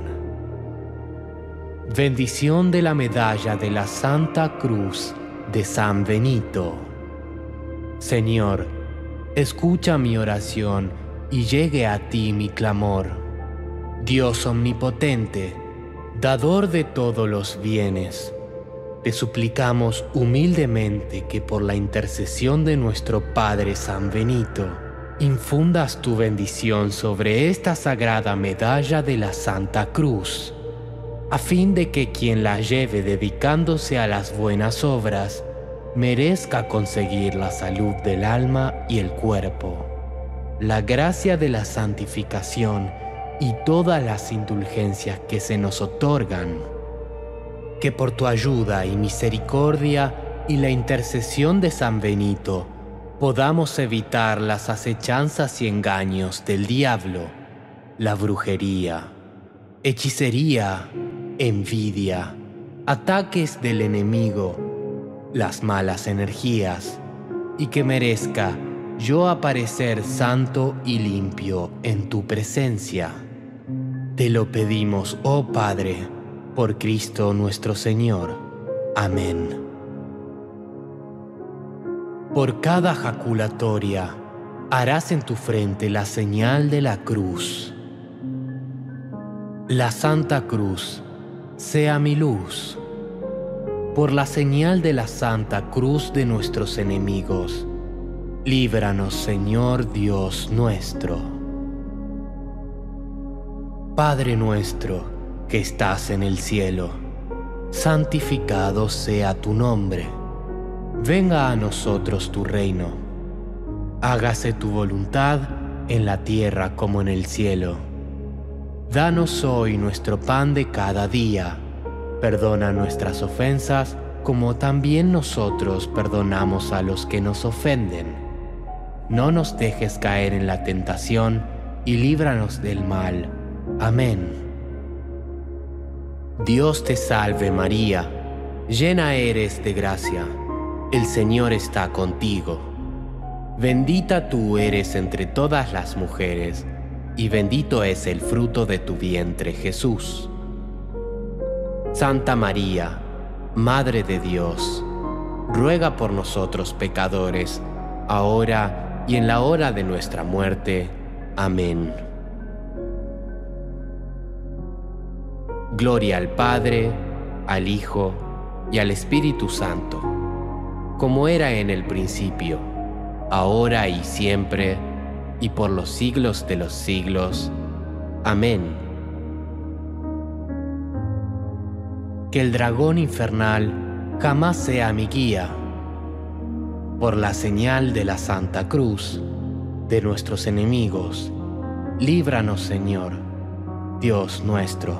Bendición de la medalla de la Santa Cruz de San Benito. Señor, escucha mi oración y llegue a ti mi clamor. Dios omnipotente, dador de todos los bienes, te suplicamos humildemente que por la intercesión de nuestro Padre San Benito, infundas tu bendición sobre esta sagrada medalla de la Santa Cruz, a fin de que quien la lleve dedicándose a las buenas obras, merezca conseguir la salud del alma y el cuerpo, la gracia de la santificación y todas las indulgencias que se nos otorgan. Que por tu ayuda y misericordia y la intercesión de San Benito podamos evitar las acechanzas y engaños del diablo, la brujería, hechicería, envidia, ataques del enemigo, las malas energías, y que merezca yo aparecer santo y limpio en tu presencia. Te lo pedimos, oh Padre, por Cristo nuestro Señor. Amén. Por cada jaculatoria harás en tu frente la señal de la cruz. La Santa Cruz sea mi luz. Por la señal de la Santa Cruz de nuestros enemigos, líbranos, Señor Dios nuestro. Padre nuestro que estás en el cielo, santificado sea tu nombre. Venga a nosotros tu reino. Hágase tu voluntad en la tierra como en el cielo. Danos hoy nuestro pan de cada día. Perdona nuestras ofensas como también nosotros perdonamos a los que nos ofenden. No nos dejes caer en la tentación y líbranos del mal. Amén. Dios te salve María, llena eres de gracia. El Señor está contigo. Bendita tú eres entre todas las mujeres, y bendito es el fruto de tu vientre, Jesús. Santa María, Madre de Dios, ruega por nosotros pecadores, ahora y en la hora de nuestra muerte. Amén. Gloria al Padre, al Hijo y al Espíritu Santo, como era en el principio, ahora y siempre, y por los siglos de los siglos. Amén. Que el dragón infernal jamás sea mi guía. Por la señal de la Santa Cruz, de nuestros enemigos, líbranos, Señor, Dios nuestro.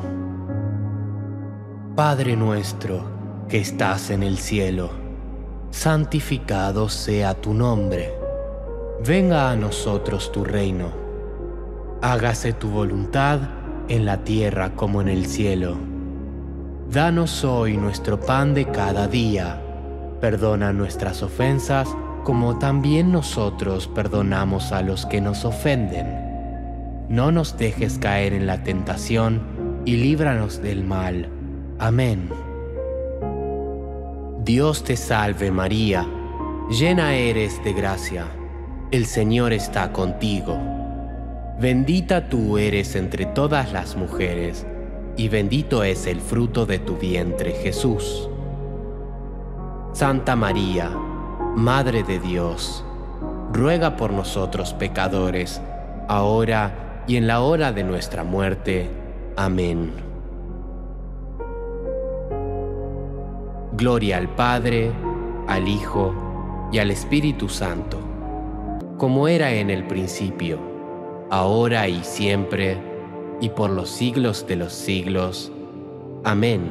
Padre nuestro que estás en el cielo, santificado sea tu nombre. Venga a nosotros tu reino. Hágase tu voluntad en la tierra como en el cielo. Danos hoy nuestro pan de cada día. Perdona nuestras ofensas como también nosotros perdonamos a los que nos ofenden. No nos dejes caer en la tentación y líbranos del mal. Amén. Dios te salve María, llena eres de gracia, el Señor está contigo. Bendita tú eres entre todas las mujeres, y bendito es el fruto de tu vientre, Jesús. Santa María, Madre de Dios, ruega por nosotros pecadores, ahora y en la hora de nuestra muerte. Amén. Gloria al Padre, al Hijo y al Espíritu Santo, como era en el principio, ahora y siempre, y por los siglos de los siglos. Amén.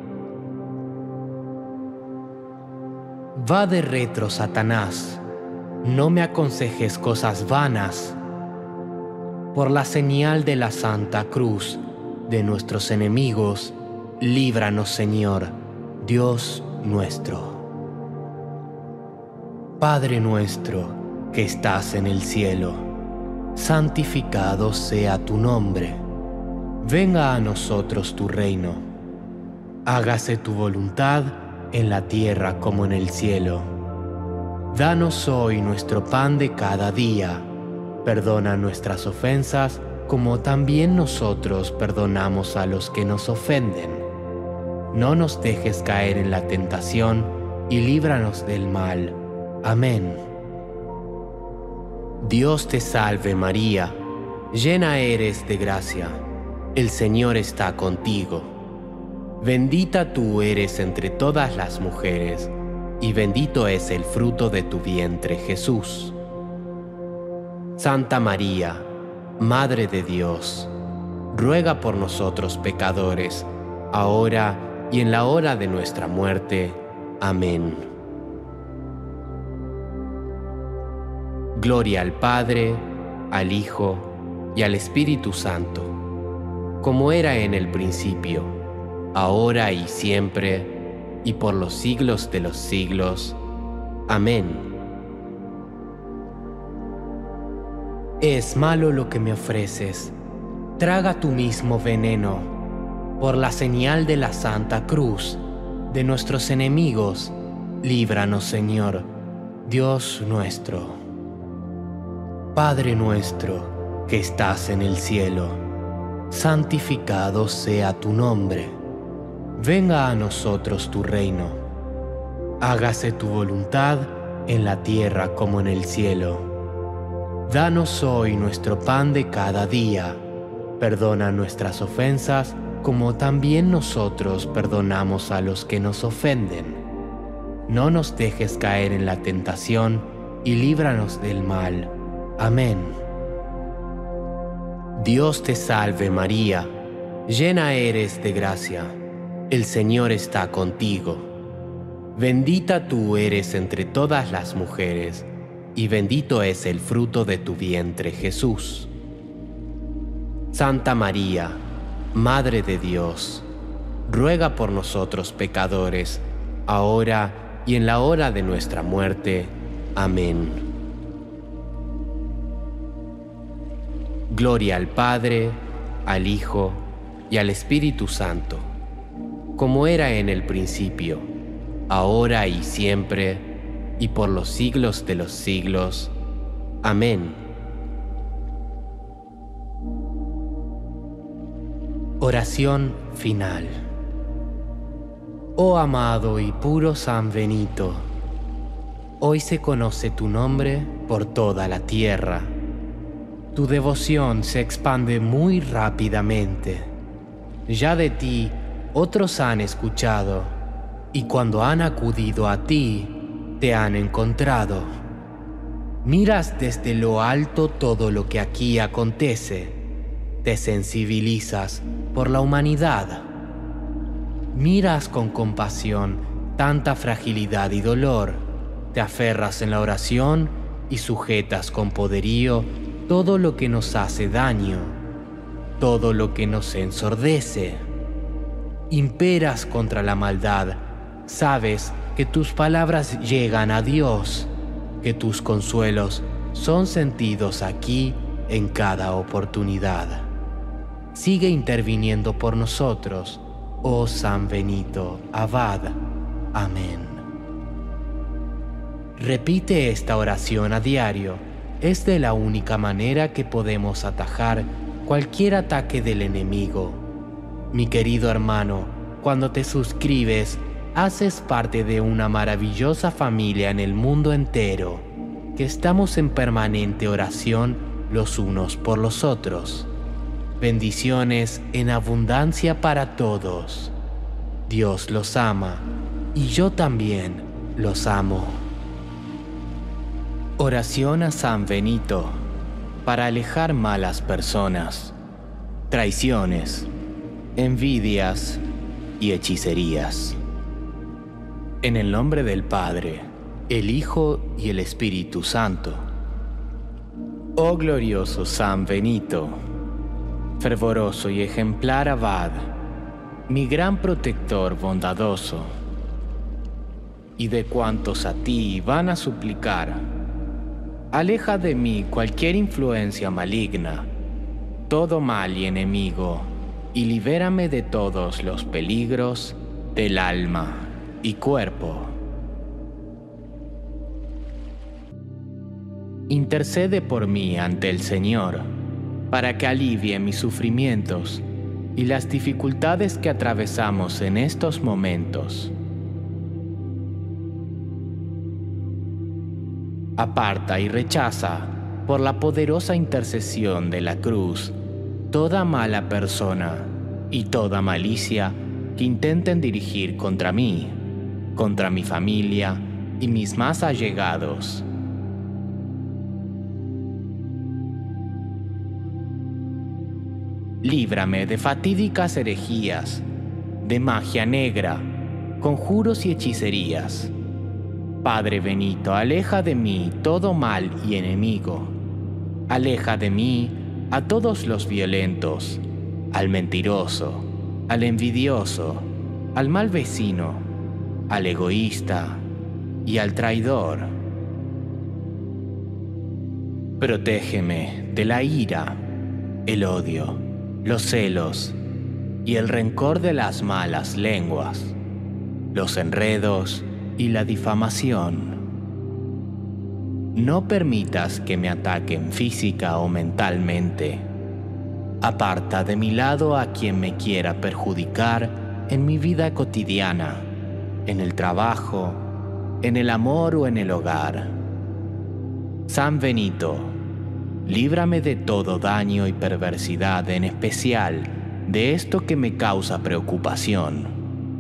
Va de retro, Satanás, no me aconsejes cosas vanas. Por la señal de la Santa Cruz, de nuestros enemigos, líbranos, Señor, Dios nuestro. Padre nuestro que estás en el cielo, santificado sea tu nombre. Venga a nosotros tu reino. Hágase tu voluntad en la tierra como en el cielo. Danos hoy nuestro pan de cada día. Perdona nuestras ofensas como también nosotros perdonamos a los que nos ofenden. No nos dejes caer en la tentación y líbranos del mal. Amén. Dios te salve María, llena eres de gracia, el Señor está contigo. Bendita tú eres entre todas las mujeres, y bendito es el fruto de tu vientre, Jesús. Santa María, Madre de Dios, ruega por nosotros pecadores, ahora y en la hora de nuestra muerte. Amén. Gloria al Padre, al Hijo y al Espíritu Santo, como era en el principio, ahora y siempre, y por los siglos de los siglos. Amén. Es malo lo que me ofreces, traga tú mismo veneno. Por la señal de la Santa Cruz, de nuestros enemigos, líbranos, Señor, Dios nuestro. Padre nuestro que estás en el cielo, santificado sea tu nombre. Venga a nosotros tu reino. Hágase tu voluntad en la tierra como en el cielo. Danos hoy nuestro pan de cada día. Perdona nuestras ofensas como también nosotros perdonamos a los que nos ofenden. No nos dejes caer en la tentación y líbranos del mal. Amén. Dios te salve María, llena eres de gracia, el Señor está contigo. Bendita tú eres entre todas las mujeres, y bendito es el fruto de tu vientre, Jesús. Santa María, Madre de Dios, ruega por nosotros pecadores, ahora y en la hora de nuestra muerte. Amén. Gloria al Padre, al Hijo y al Espíritu Santo, como era en el principio, ahora y siempre, y por los siglos de los siglos. Amén. Oración final. Oh amado y puro San Benito, hoy se conoce tu nombre por toda la tierra. Tu devoción se expande muy rápidamente. Ya de ti otros han escuchado, y cuando han acudido a ti, te han encontrado. Miras desde lo alto todo lo que aquí acontece. Te sensibilizas por la humanidad. Miras con compasión tanta fragilidad y dolor. Te aferras en la oración y sujetas con poderío todo lo que nos hace daño, todo lo que nos ensordece. Imperas contra la maldad. Sabes que tus palabras llegan a Dios, que tus consuelos son sentidos aquí en cada oportunidad. Sigue interviniendo por nosotros, oh San Benito Abad. Amén. Repite esta oración a diario. Es de la única manera que podemos atajar cualquier ataque del enemigo. Mi querido hermano, cuando te suscribes, haces parte de una maravillosa familia en el mundo entero, que estamos en permanente oración los unos por los otros. Bendiciones en abundancia para todos. Dios los ama y yo también los amo. Oración a San Benito para alejar malas personas, traiciones, envidias y hechicerías. En el nombre del Padre, el Hijo y el Espíritu Santo. Oh glorioso San Benito, fervoroso y ejemplar abad, mi gran protector bondadoso, y de cuantos a ti van a suplicar, aleja de mí cualquier influencia maligna, todo mal y enemigo, y libérame de todos los peligros del alma y cuerpo. Intercede por mí ante el Señor, para que alivie mis sufrimientos y las dificultades que atravesamos en estos momentos. Aparta y rechaza, por la poderosa intercesión de la cruz, toda mala persona y toda malicia que intenten dirigir contra mí, contra mi familia y mis más allegados. Líbrame de fatídicas herejías, de magia negra, conjuros y hechicerías. Padre Benito, aleja de mí todo mal y enemigo. Aleja de mí a todos los violentos, al mentiroso, al envidioso, al mal vecino, al egoísta y al traidor. Protégeme de la ira, el odio, los celos y el rencor de las malas lenguas, los enredos y la difamación. No permitas que me ataquen física o mentalmente. Aparta de mi lado a quien me quiera perjudicar en mi vida cotidiana, en el trabajo, en el amor o en el hogar. San Benito, líbrame de todo daño y perversidad, en especial de esto que me causa preocupación.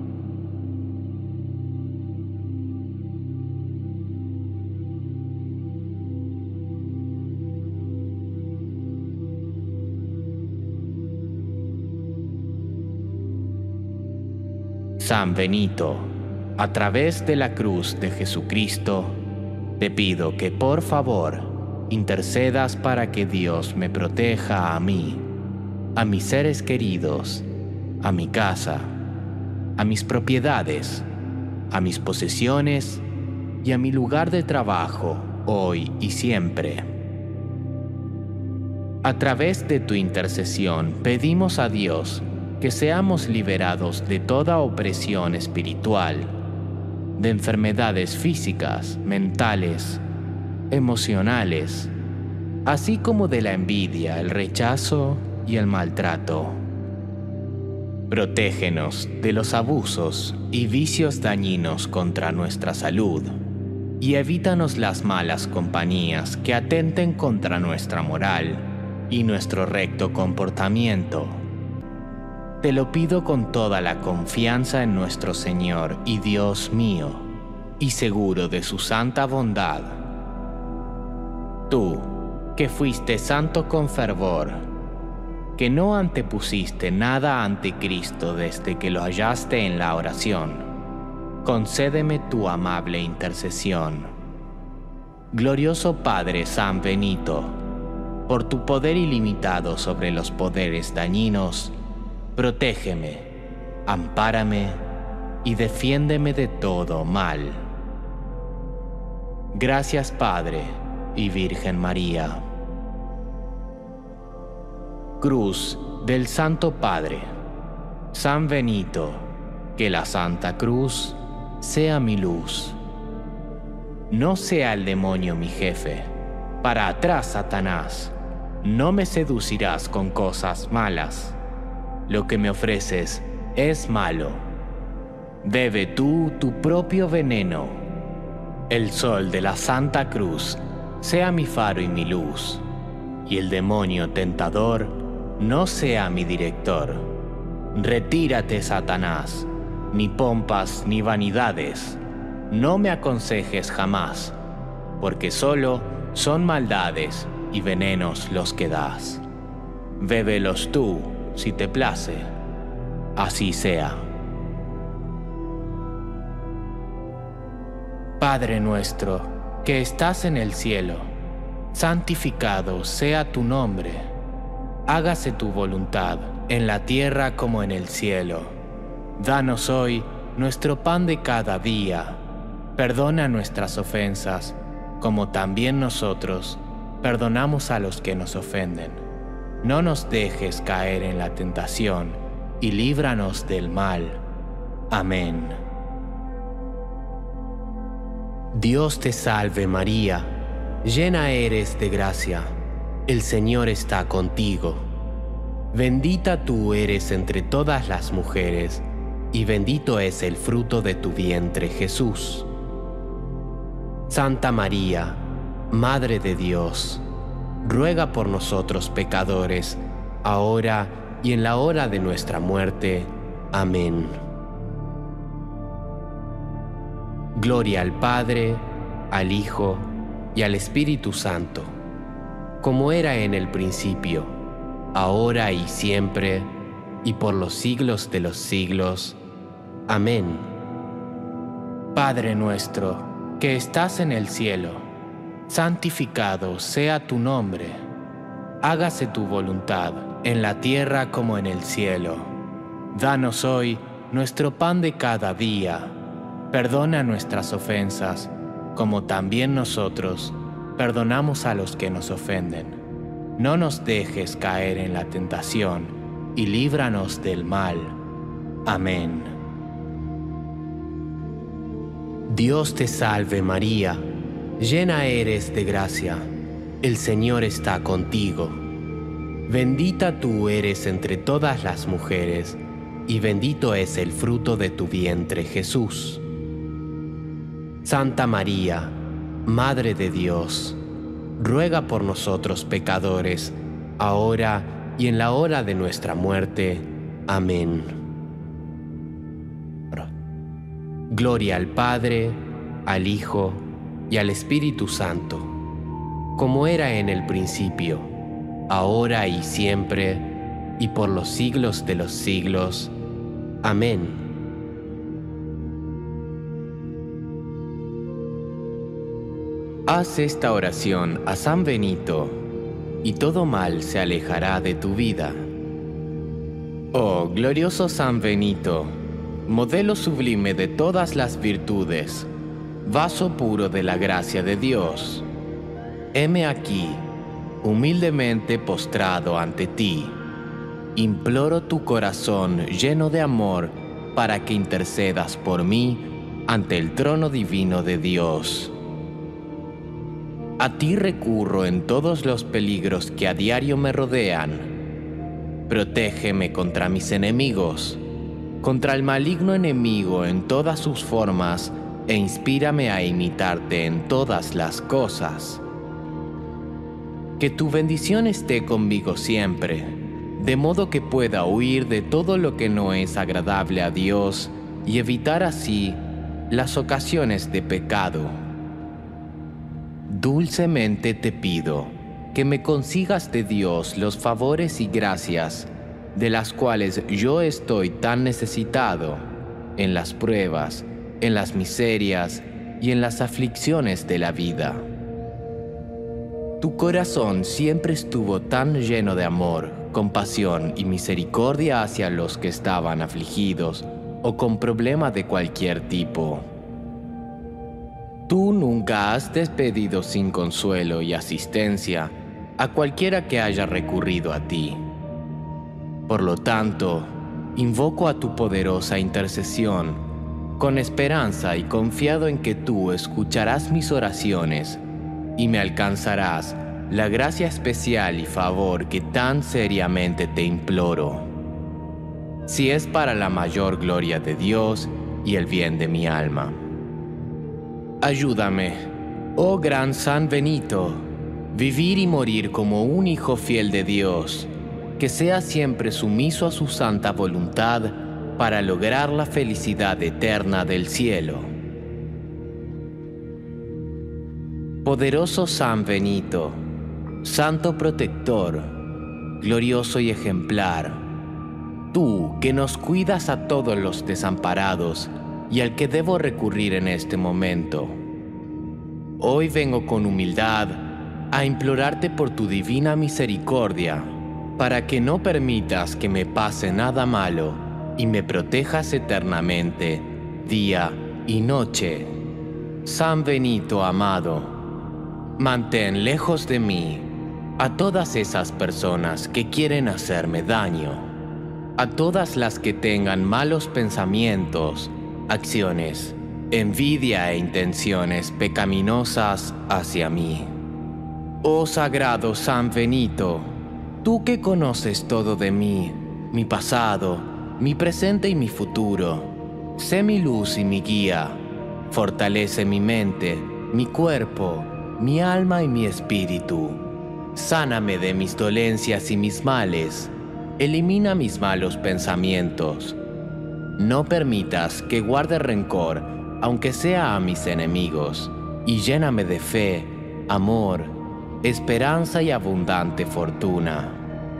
San Benito, a través de la cruz de Jesucristo, te pido que por favor intercedas para que Dios me proteja a mí, a mis seres queridos, a mi casa, a mis propiedades, a mis posesiones y a mi lugar de trabajo, hoy y siempre. A través de tu intercesión pedimos a Dios que seamos liberados de toda opresión espiritual, de enfermedades físicas, mentales, emocionales, así como de la envidia, el rechazo y el maltrato. Protégenos de los abusos y vicios dañinos contra nuestra salud y evítanos las malas compañías que atenten contra nuestra moral y nuestro recto comportamiento. Te lo pido con toda la confianza en nuestro Señor y Dios mío, y seguro de su santa bondad. Tú, que fuiste santo con fervor, que no antepusiste nada ante Cristo desde que lo hallaste en la oración, concédeme tu amable intercesión. Glorioso Padre San Benito, por tu poder ilimitado sobre los poderes dañinos, protégeme, ampárame y defiéndeme de todo mal. Gracias, Padre y Virgen María. Cruz del Santo Padre, San Benito, que la Santa Cruz sea mi luz. No sea el demonio mi jefe. Para atrás, Satanás. No me seducirás con cosas malas. Lo que me ofreces es malo. Bebe tú tu propio veneno. El sol de la Santa Cruz sea mi faro y mi luz, y el demonio tentador no sea mi director. Retírate, Satanás. Ni pompas ni vanidades, no me aconsejes jamás, porque solo son maldades y venenos los que das. Bébelos tú, si te place, así sea. Padre nuestro, que estás en el cielo, santificado sea tu nombre. Hágase tu voluntad, en la tierra como en el cielo. Danos hoy nuestro pan de cada día. Perdona nuestras ofensas, como también nosotros perdonamos a los que nos ofenden. No nos dejes caer en la tentación, y líbranos del mal. Amén. Dios te salve María, llena eres de gracia, el Señor está contigo. Bendita tú eres entre todas las mujeres, y bendito es el fruto de tu vientre, Jesús. Santa María, Madre de Dios, ruega por nosotros pecadores, ahora y en la hora de nuestra muerte. Amén. Gloria al Padre, al Hijo y al Espíritu Santo, como era en el principio, ahora y siempre, y por los siglos de los siglos. Amén. Padre nuestro, que estás en el cielo, santificado sea tu nombre. Hágase tu voluntad, en la tierra como en el cielo. Danos hoy nuestro pan de cada día. Perdona nuestras ofensas, como también nosotros perdonamos a los que nos ofenden. No nos dejes caer en la tentación, y líbranos del mal. Amén. Dios te salve María, llena eres de gracia, el Señor está contigo. Bendita tú eres entre todas las mujeres, y bendito es el fruto de tu vientre, Jesús. Santa María, Madre de Dios, ruega por nosotros pecadores, ahora y en la hora de nuestra muerte. Amén. Gloria al Padre, al Hijo y al Espíritu Santo, como era en el principio, ahora y siempre, y por los siglos de los siglos. Amén. Haz esta oración a San Benito, y todo mal se alejará de tu vida. Oh, glorioso San Benito, modelo sublime de todas las virtudes, vaso puro de la gracia de Dios, heme aquí, humildemente postrado ante ti. Imploro tu corazón lleno de amor para que intercedas por mí ante el trono divino de Dios. A ti recurro en todos los peligros que a diario me rodean. protégeme contra mis enemigos, contra el maligno enemigo en todas sus formas, e inspírame a imitarte en todas las cosas. Que tu bendición esté conmigo siempre, de modo que pueda huir de todo lo que no es agradable a Dios y evitar así las ocasiones de pecado. Dulcemente te pido que me consigas de Dios los favores y gracias de las cuales yo estoy tan necesitado en las pruebas, en las miserias y en las aflicciones de la vida. Tu corazón siempre estuvo tan lleno de amor, compasión y misericordia hacia los que estaban afligidos o con problemas de cualquier tipo. Tú nunca has despedido sin consuelo y asistencia a cualquiera que haya recurrido a ti. Por lo tanto, invoco a tu poderosa intercesión, con esperanza y confiado en que tú escucharás mis oraciones y me alcanzarás la gracia especial y favor que tan seriamente te imploro, si es para la mayor gloria de Dios y el bien de mi alma. Ayúdame, oh gran San Benito, vivir y morir como un hijo fiel de Dios, que sea siempre sumiso a su santa voluntad para lograr la felicidad eterna del cielo. Poderoso San Benito, Santo Protector, glorioso y ejemplar, tú que nos cuidas a todos los desamparados y al que debo recurrir en este momento, hoy vengo con humildad a implorarte por tu divina misericordia, para que no permitas que me pase nada malo y me protejas eternamente, día y noche. San Benito amado, mantén lejos de mí a todas esas personas que quieren hacerme daño, a todas las que tengan malos pensamientos, acciones, envidia e intenciones pecaminosas hacia mí. Oh sagrado San Benito, tú que conoces todo de mí, mi pasado, mi presente y mi futuro, sé mi luz y mi guía, fortalece mi mente, mi cuerpo, mi alma y mi espíritu. Sáname de mis dolencias y mis males, elimina mis malos pensamientos. No permitas que guarde rencor, aunque sea a mis enemigos, y lléname de fe, amor, esperanza y abundante fortuna.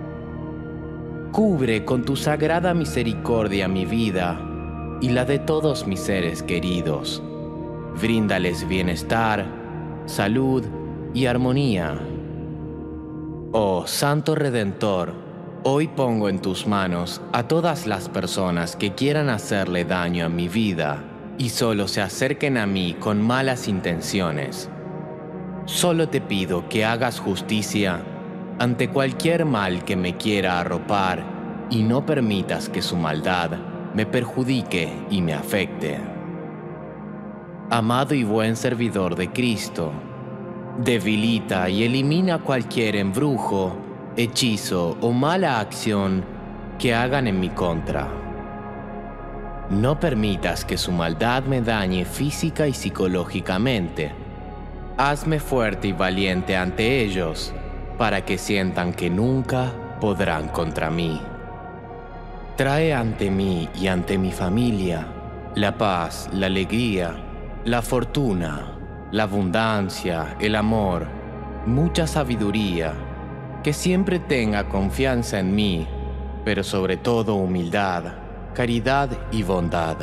Cubre con tu sagrada misericordia mi vida y la de todos mis seres queridos. Bríndales bienestar, salud y armonía. Oh Santo Redentor, hoy pongo en tus manos a todas las personas que quieran hacerle daño a mi vida y solo se acerquen a mí con malas intenciones. Solo te pido que hagas justicia ante cualquier mal que me quiera arropar y no permitas que su maldad me perjudique y me afecte. Amado y buen servidor de Cristo, debilita y elimina cualquier embrujo, hechizo o mala acción que hagan en mi contra. No permitas que su maldad me dañe física y psicológicamente. Hazme fuerte y valiente ante ellos, para que sientan que nunca podrán contra mí. Trae ante mí y ante mi familia la paz, la alegría, la fortuna, la abundancia, el amor, mucha sabiduría, que siempre tenga confianza en mí, pero sobre todo humildad, caridad y bondad.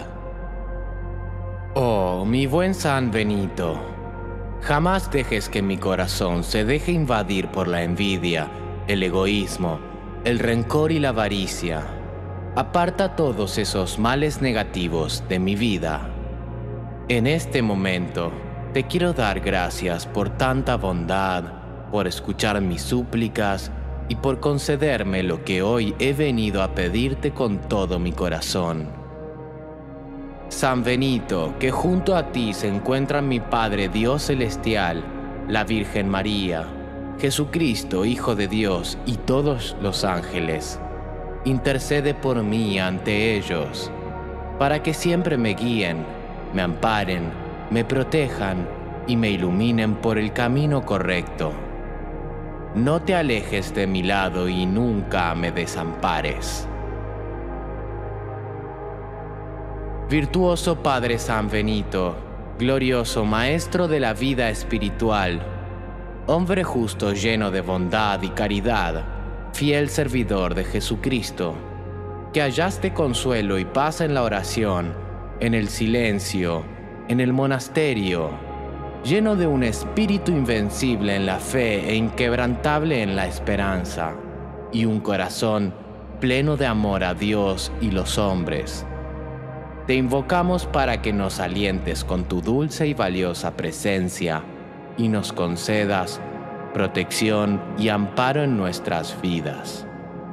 Oh, mi buen San Benito, jamás dejes que mi corazón se deje invadir por la envidia, el egoísmo, el rencor y la avaricia. Aparta todos esos males negativos de mi vida. En este momento, te quiero dar gracias por tanta bondad, por escuchar mis súplicas y por concederme lo que hoy he venido a pedirte con todo mi corazón. San Benito, que junto a ti se encuentran mi Padre Dios Celestial, la Virgen María, Jesucristo, Hijo de Dios y todos los ángeles, intercede por mí ante ellos, para que siempre me guíen, me amparen, me protejan y me iluminen por el camino correcto. No te alejes de mi lado y nunca me desampares. Virtuoso Padre San Benito, glorioso Maestro de la vida espiritual, hombre justo lleno de bondad y caridad, fiel servidor de Jesucristo, que hallaste consuelo y paz en la oración, en el silencio, en el monasterio, lleno de un espíritu invencible en la fe e inquebrantable en la esperanza, y un corazón pleno de amor a Dios y los hombres. Te invocamos para que nos alientes con tu dulce y valiosa presencia y nos concedas protección y amparo en nuestras vidas.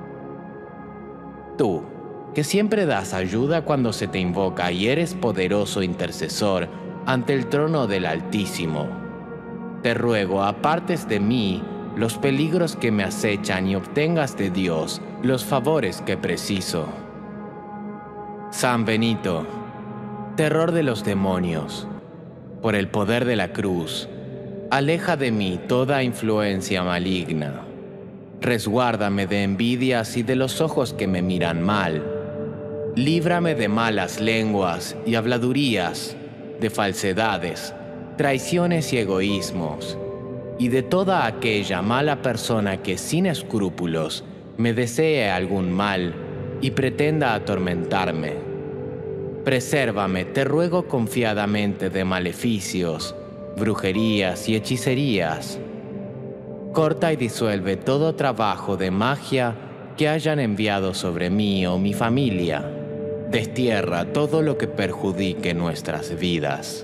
Tú, que siempre das ayuda cuando se te invoca y eres poderoso intercesor ante el trono del Altísimo, te ruego apartes de mí los peligros que me acechan y obtengas de Dios los favores que preciso. San Benito, terror de los demonios, por el poder de la cruz, aleja de mí toda influencia maligna. Resguárdame de envidias y de los ojos que me miran mal. Líbrame de malas lenguas y habladurías, de falsedades, traiciones y egoísmos, y de toda aquella mala persona que sin escrúpulos me desee algún mal y pretenda atormentarme. Presérvame, te ruego confiadamente, de maleficios, brujerías y hechicerías. Corta y disuelve todo trabajo de magia que hayan enviado sobre mí o mi familia. Destierra todo lo que perjudique nuestras vidas.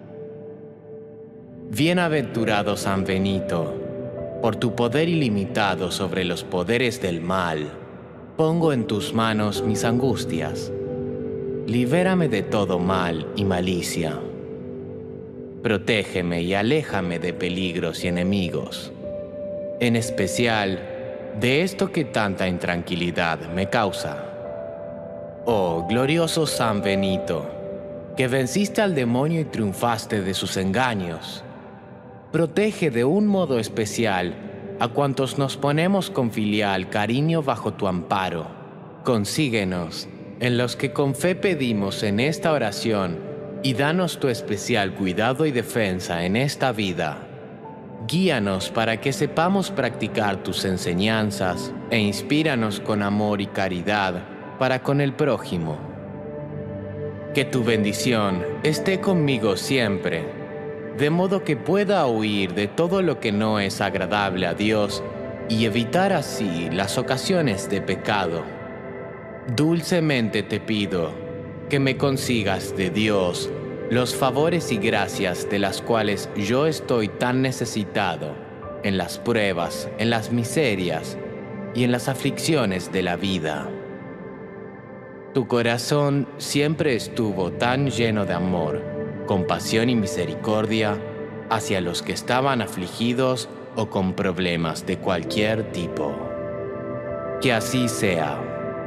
Bienaventurado San Benito, por tu poder ilimitado sobre los poderes del mal, pongo en tus manos mis angustias. Libérame de todo mal y malicia. Protégeme y aléjame de peligros y enemigos, en especial de esto que tanta intranquilidad me causa. Oh, glorioso San Benito, que venciste al demonio y triunfaste de sus engaños, protege de un modo especial a cuantos nos ponemos con filial cariño bajo tu amparo. Consíguenos en los que con fe pedimos en esta oración y danos tu especial cuidado y defensa en esta vida. Guíanos para que sepamos practicar tus enseñanzas e inspíranos con amor y caridad para con el prójimo. Que tu bendición esté conmigo siempre, de modo que pueda huir de todo lo que no es agradable a Dios y evitar así las ocasiones de pecado. Dulcemente te pido que me consigas de Dios los favores y gracias de las cuales yo estoy tan necesitado en las pruebas, en las miserias y en las aflicciones de la vida. Tu corazón siempre estuvo tan lleno de amor, compasión y misericordia hacia los que estaban afligidos o con problemas de cualquier tipo. Que así sea.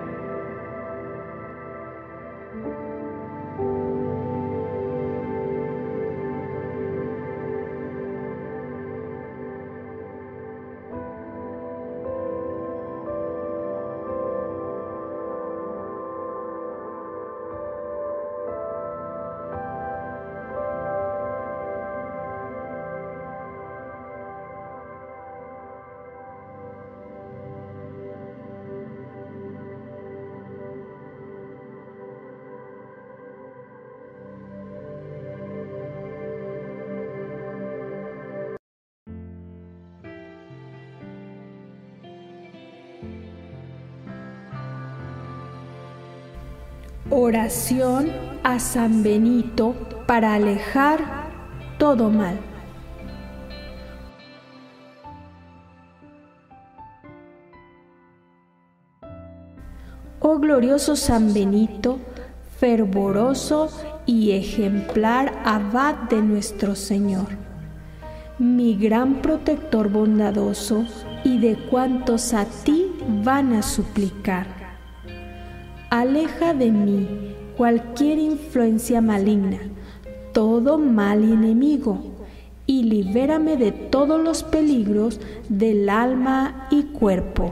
Oración a San Benito para alejar todo mal. Oh glorioso San Benito, fervoroso y ejemplar abad de nuestro Señor, mi gran protector bondadoso y de cuantos a ti van a suplicar. aleja de mí cualquier influencia maligna, todo mal y enemigo, y libérame de todos los peligros del alma y cuerpo.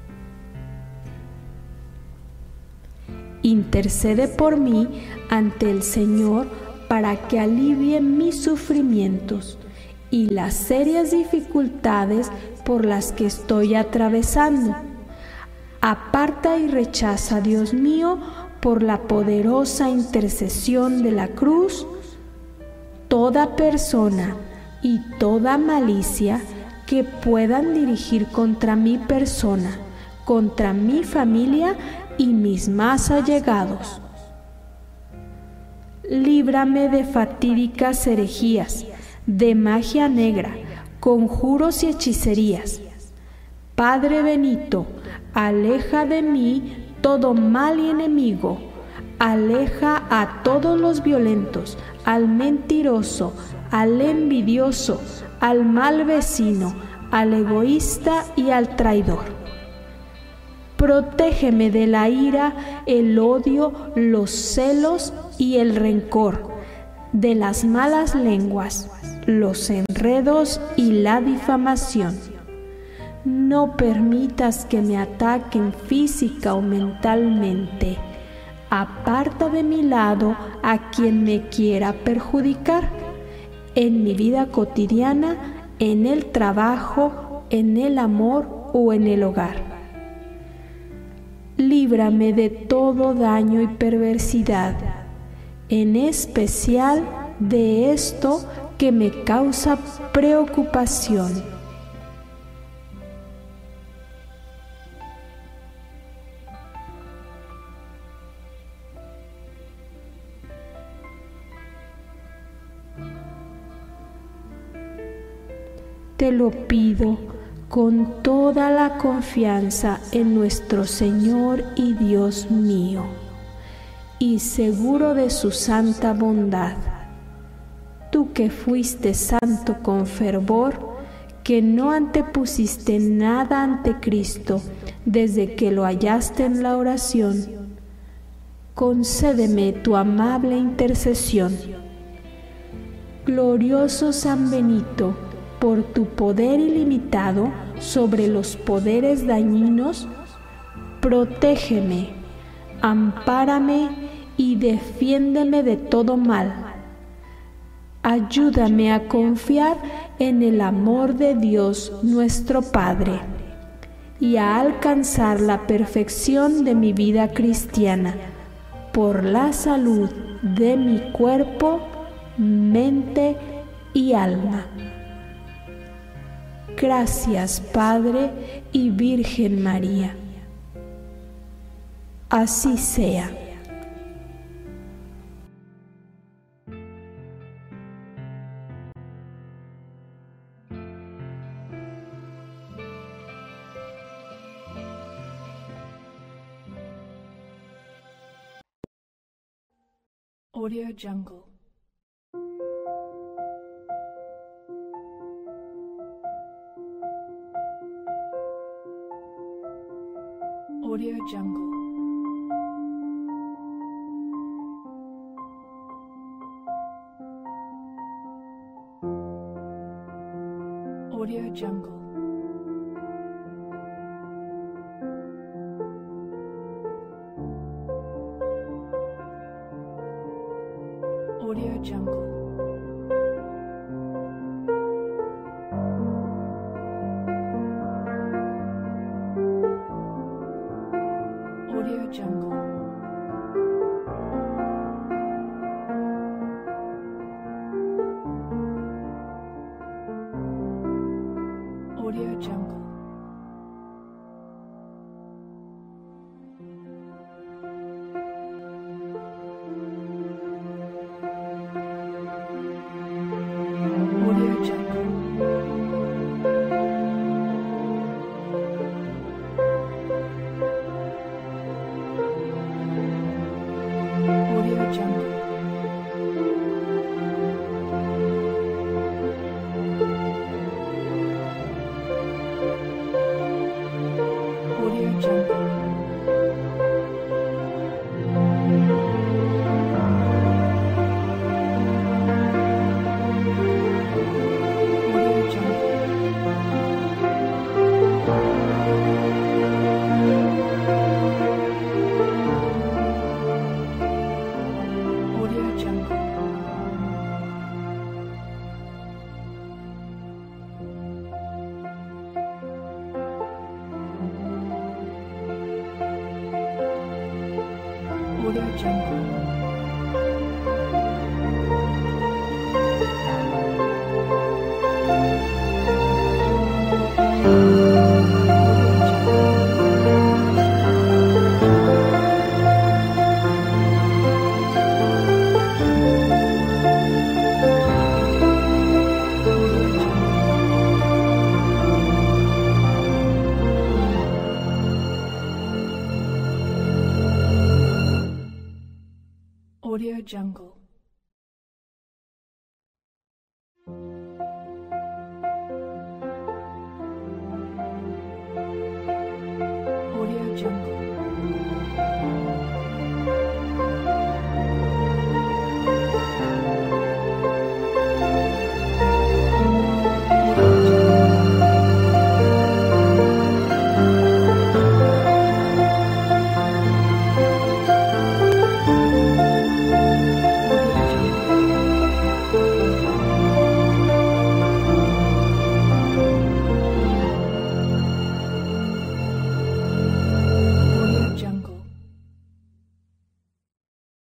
Intercede por mí ante el Señor para que alivie mis sufrimientos y las serias dificultades por las que estoy atravesando. Aparta y rechaza, Dios mío, por la poderosa intercesión de la cruz, toda persona y toda malicia que puedan dirigir contra mi persona, contra mi familia y mis más allegados. Líbrame de fatídicas herejías, de magia negra, conjuros y hechicerías. Padre Benito, aleja de mí todo mal y enemigo, aleja a todos los violentos, al mentiroso, al envidioso, al mal vecino, al egoísta y al traidor. Protégeme de la ira, el odio, los celos y el rencor, de las malas lenguas, los enredos y la difamación. No permitas que me ataquen física o mentalmente. Aparta de mi lado a quien me quiera perjudicar, en mi vida cotidiana, en el trabajo, en el amor o en el hogar. Líbrame de todo daño y perversidad, en especial de esto que me causa preocupación. Te lo pido con toda la confianza en nuestro Señor y Dios mío, y seguro de su santa bondad. Tú que fuiste santo con fervor, que no antepusiste nada ante Cristo desde que lo hallaste en la oración, concédeme tu amable intercesión. Glorioso San Benito, por tu poder ilimitado sobre los poderes dañinos, protégeme, ampárame y defiéndeme de todo mal. Ayúdame a confiar en el amor de Dios nuestro Padre y a alcanzar la perfección de mi vida cristiana por la salud de mi cuerpo, mente y alma. Gracias, Padre y Virgen María. Así sea. Audio Jungle. Audio Jungle. Audio Jungle. Audio Jungle. Audio Jungle. Audio Jungle. Audio Jungle.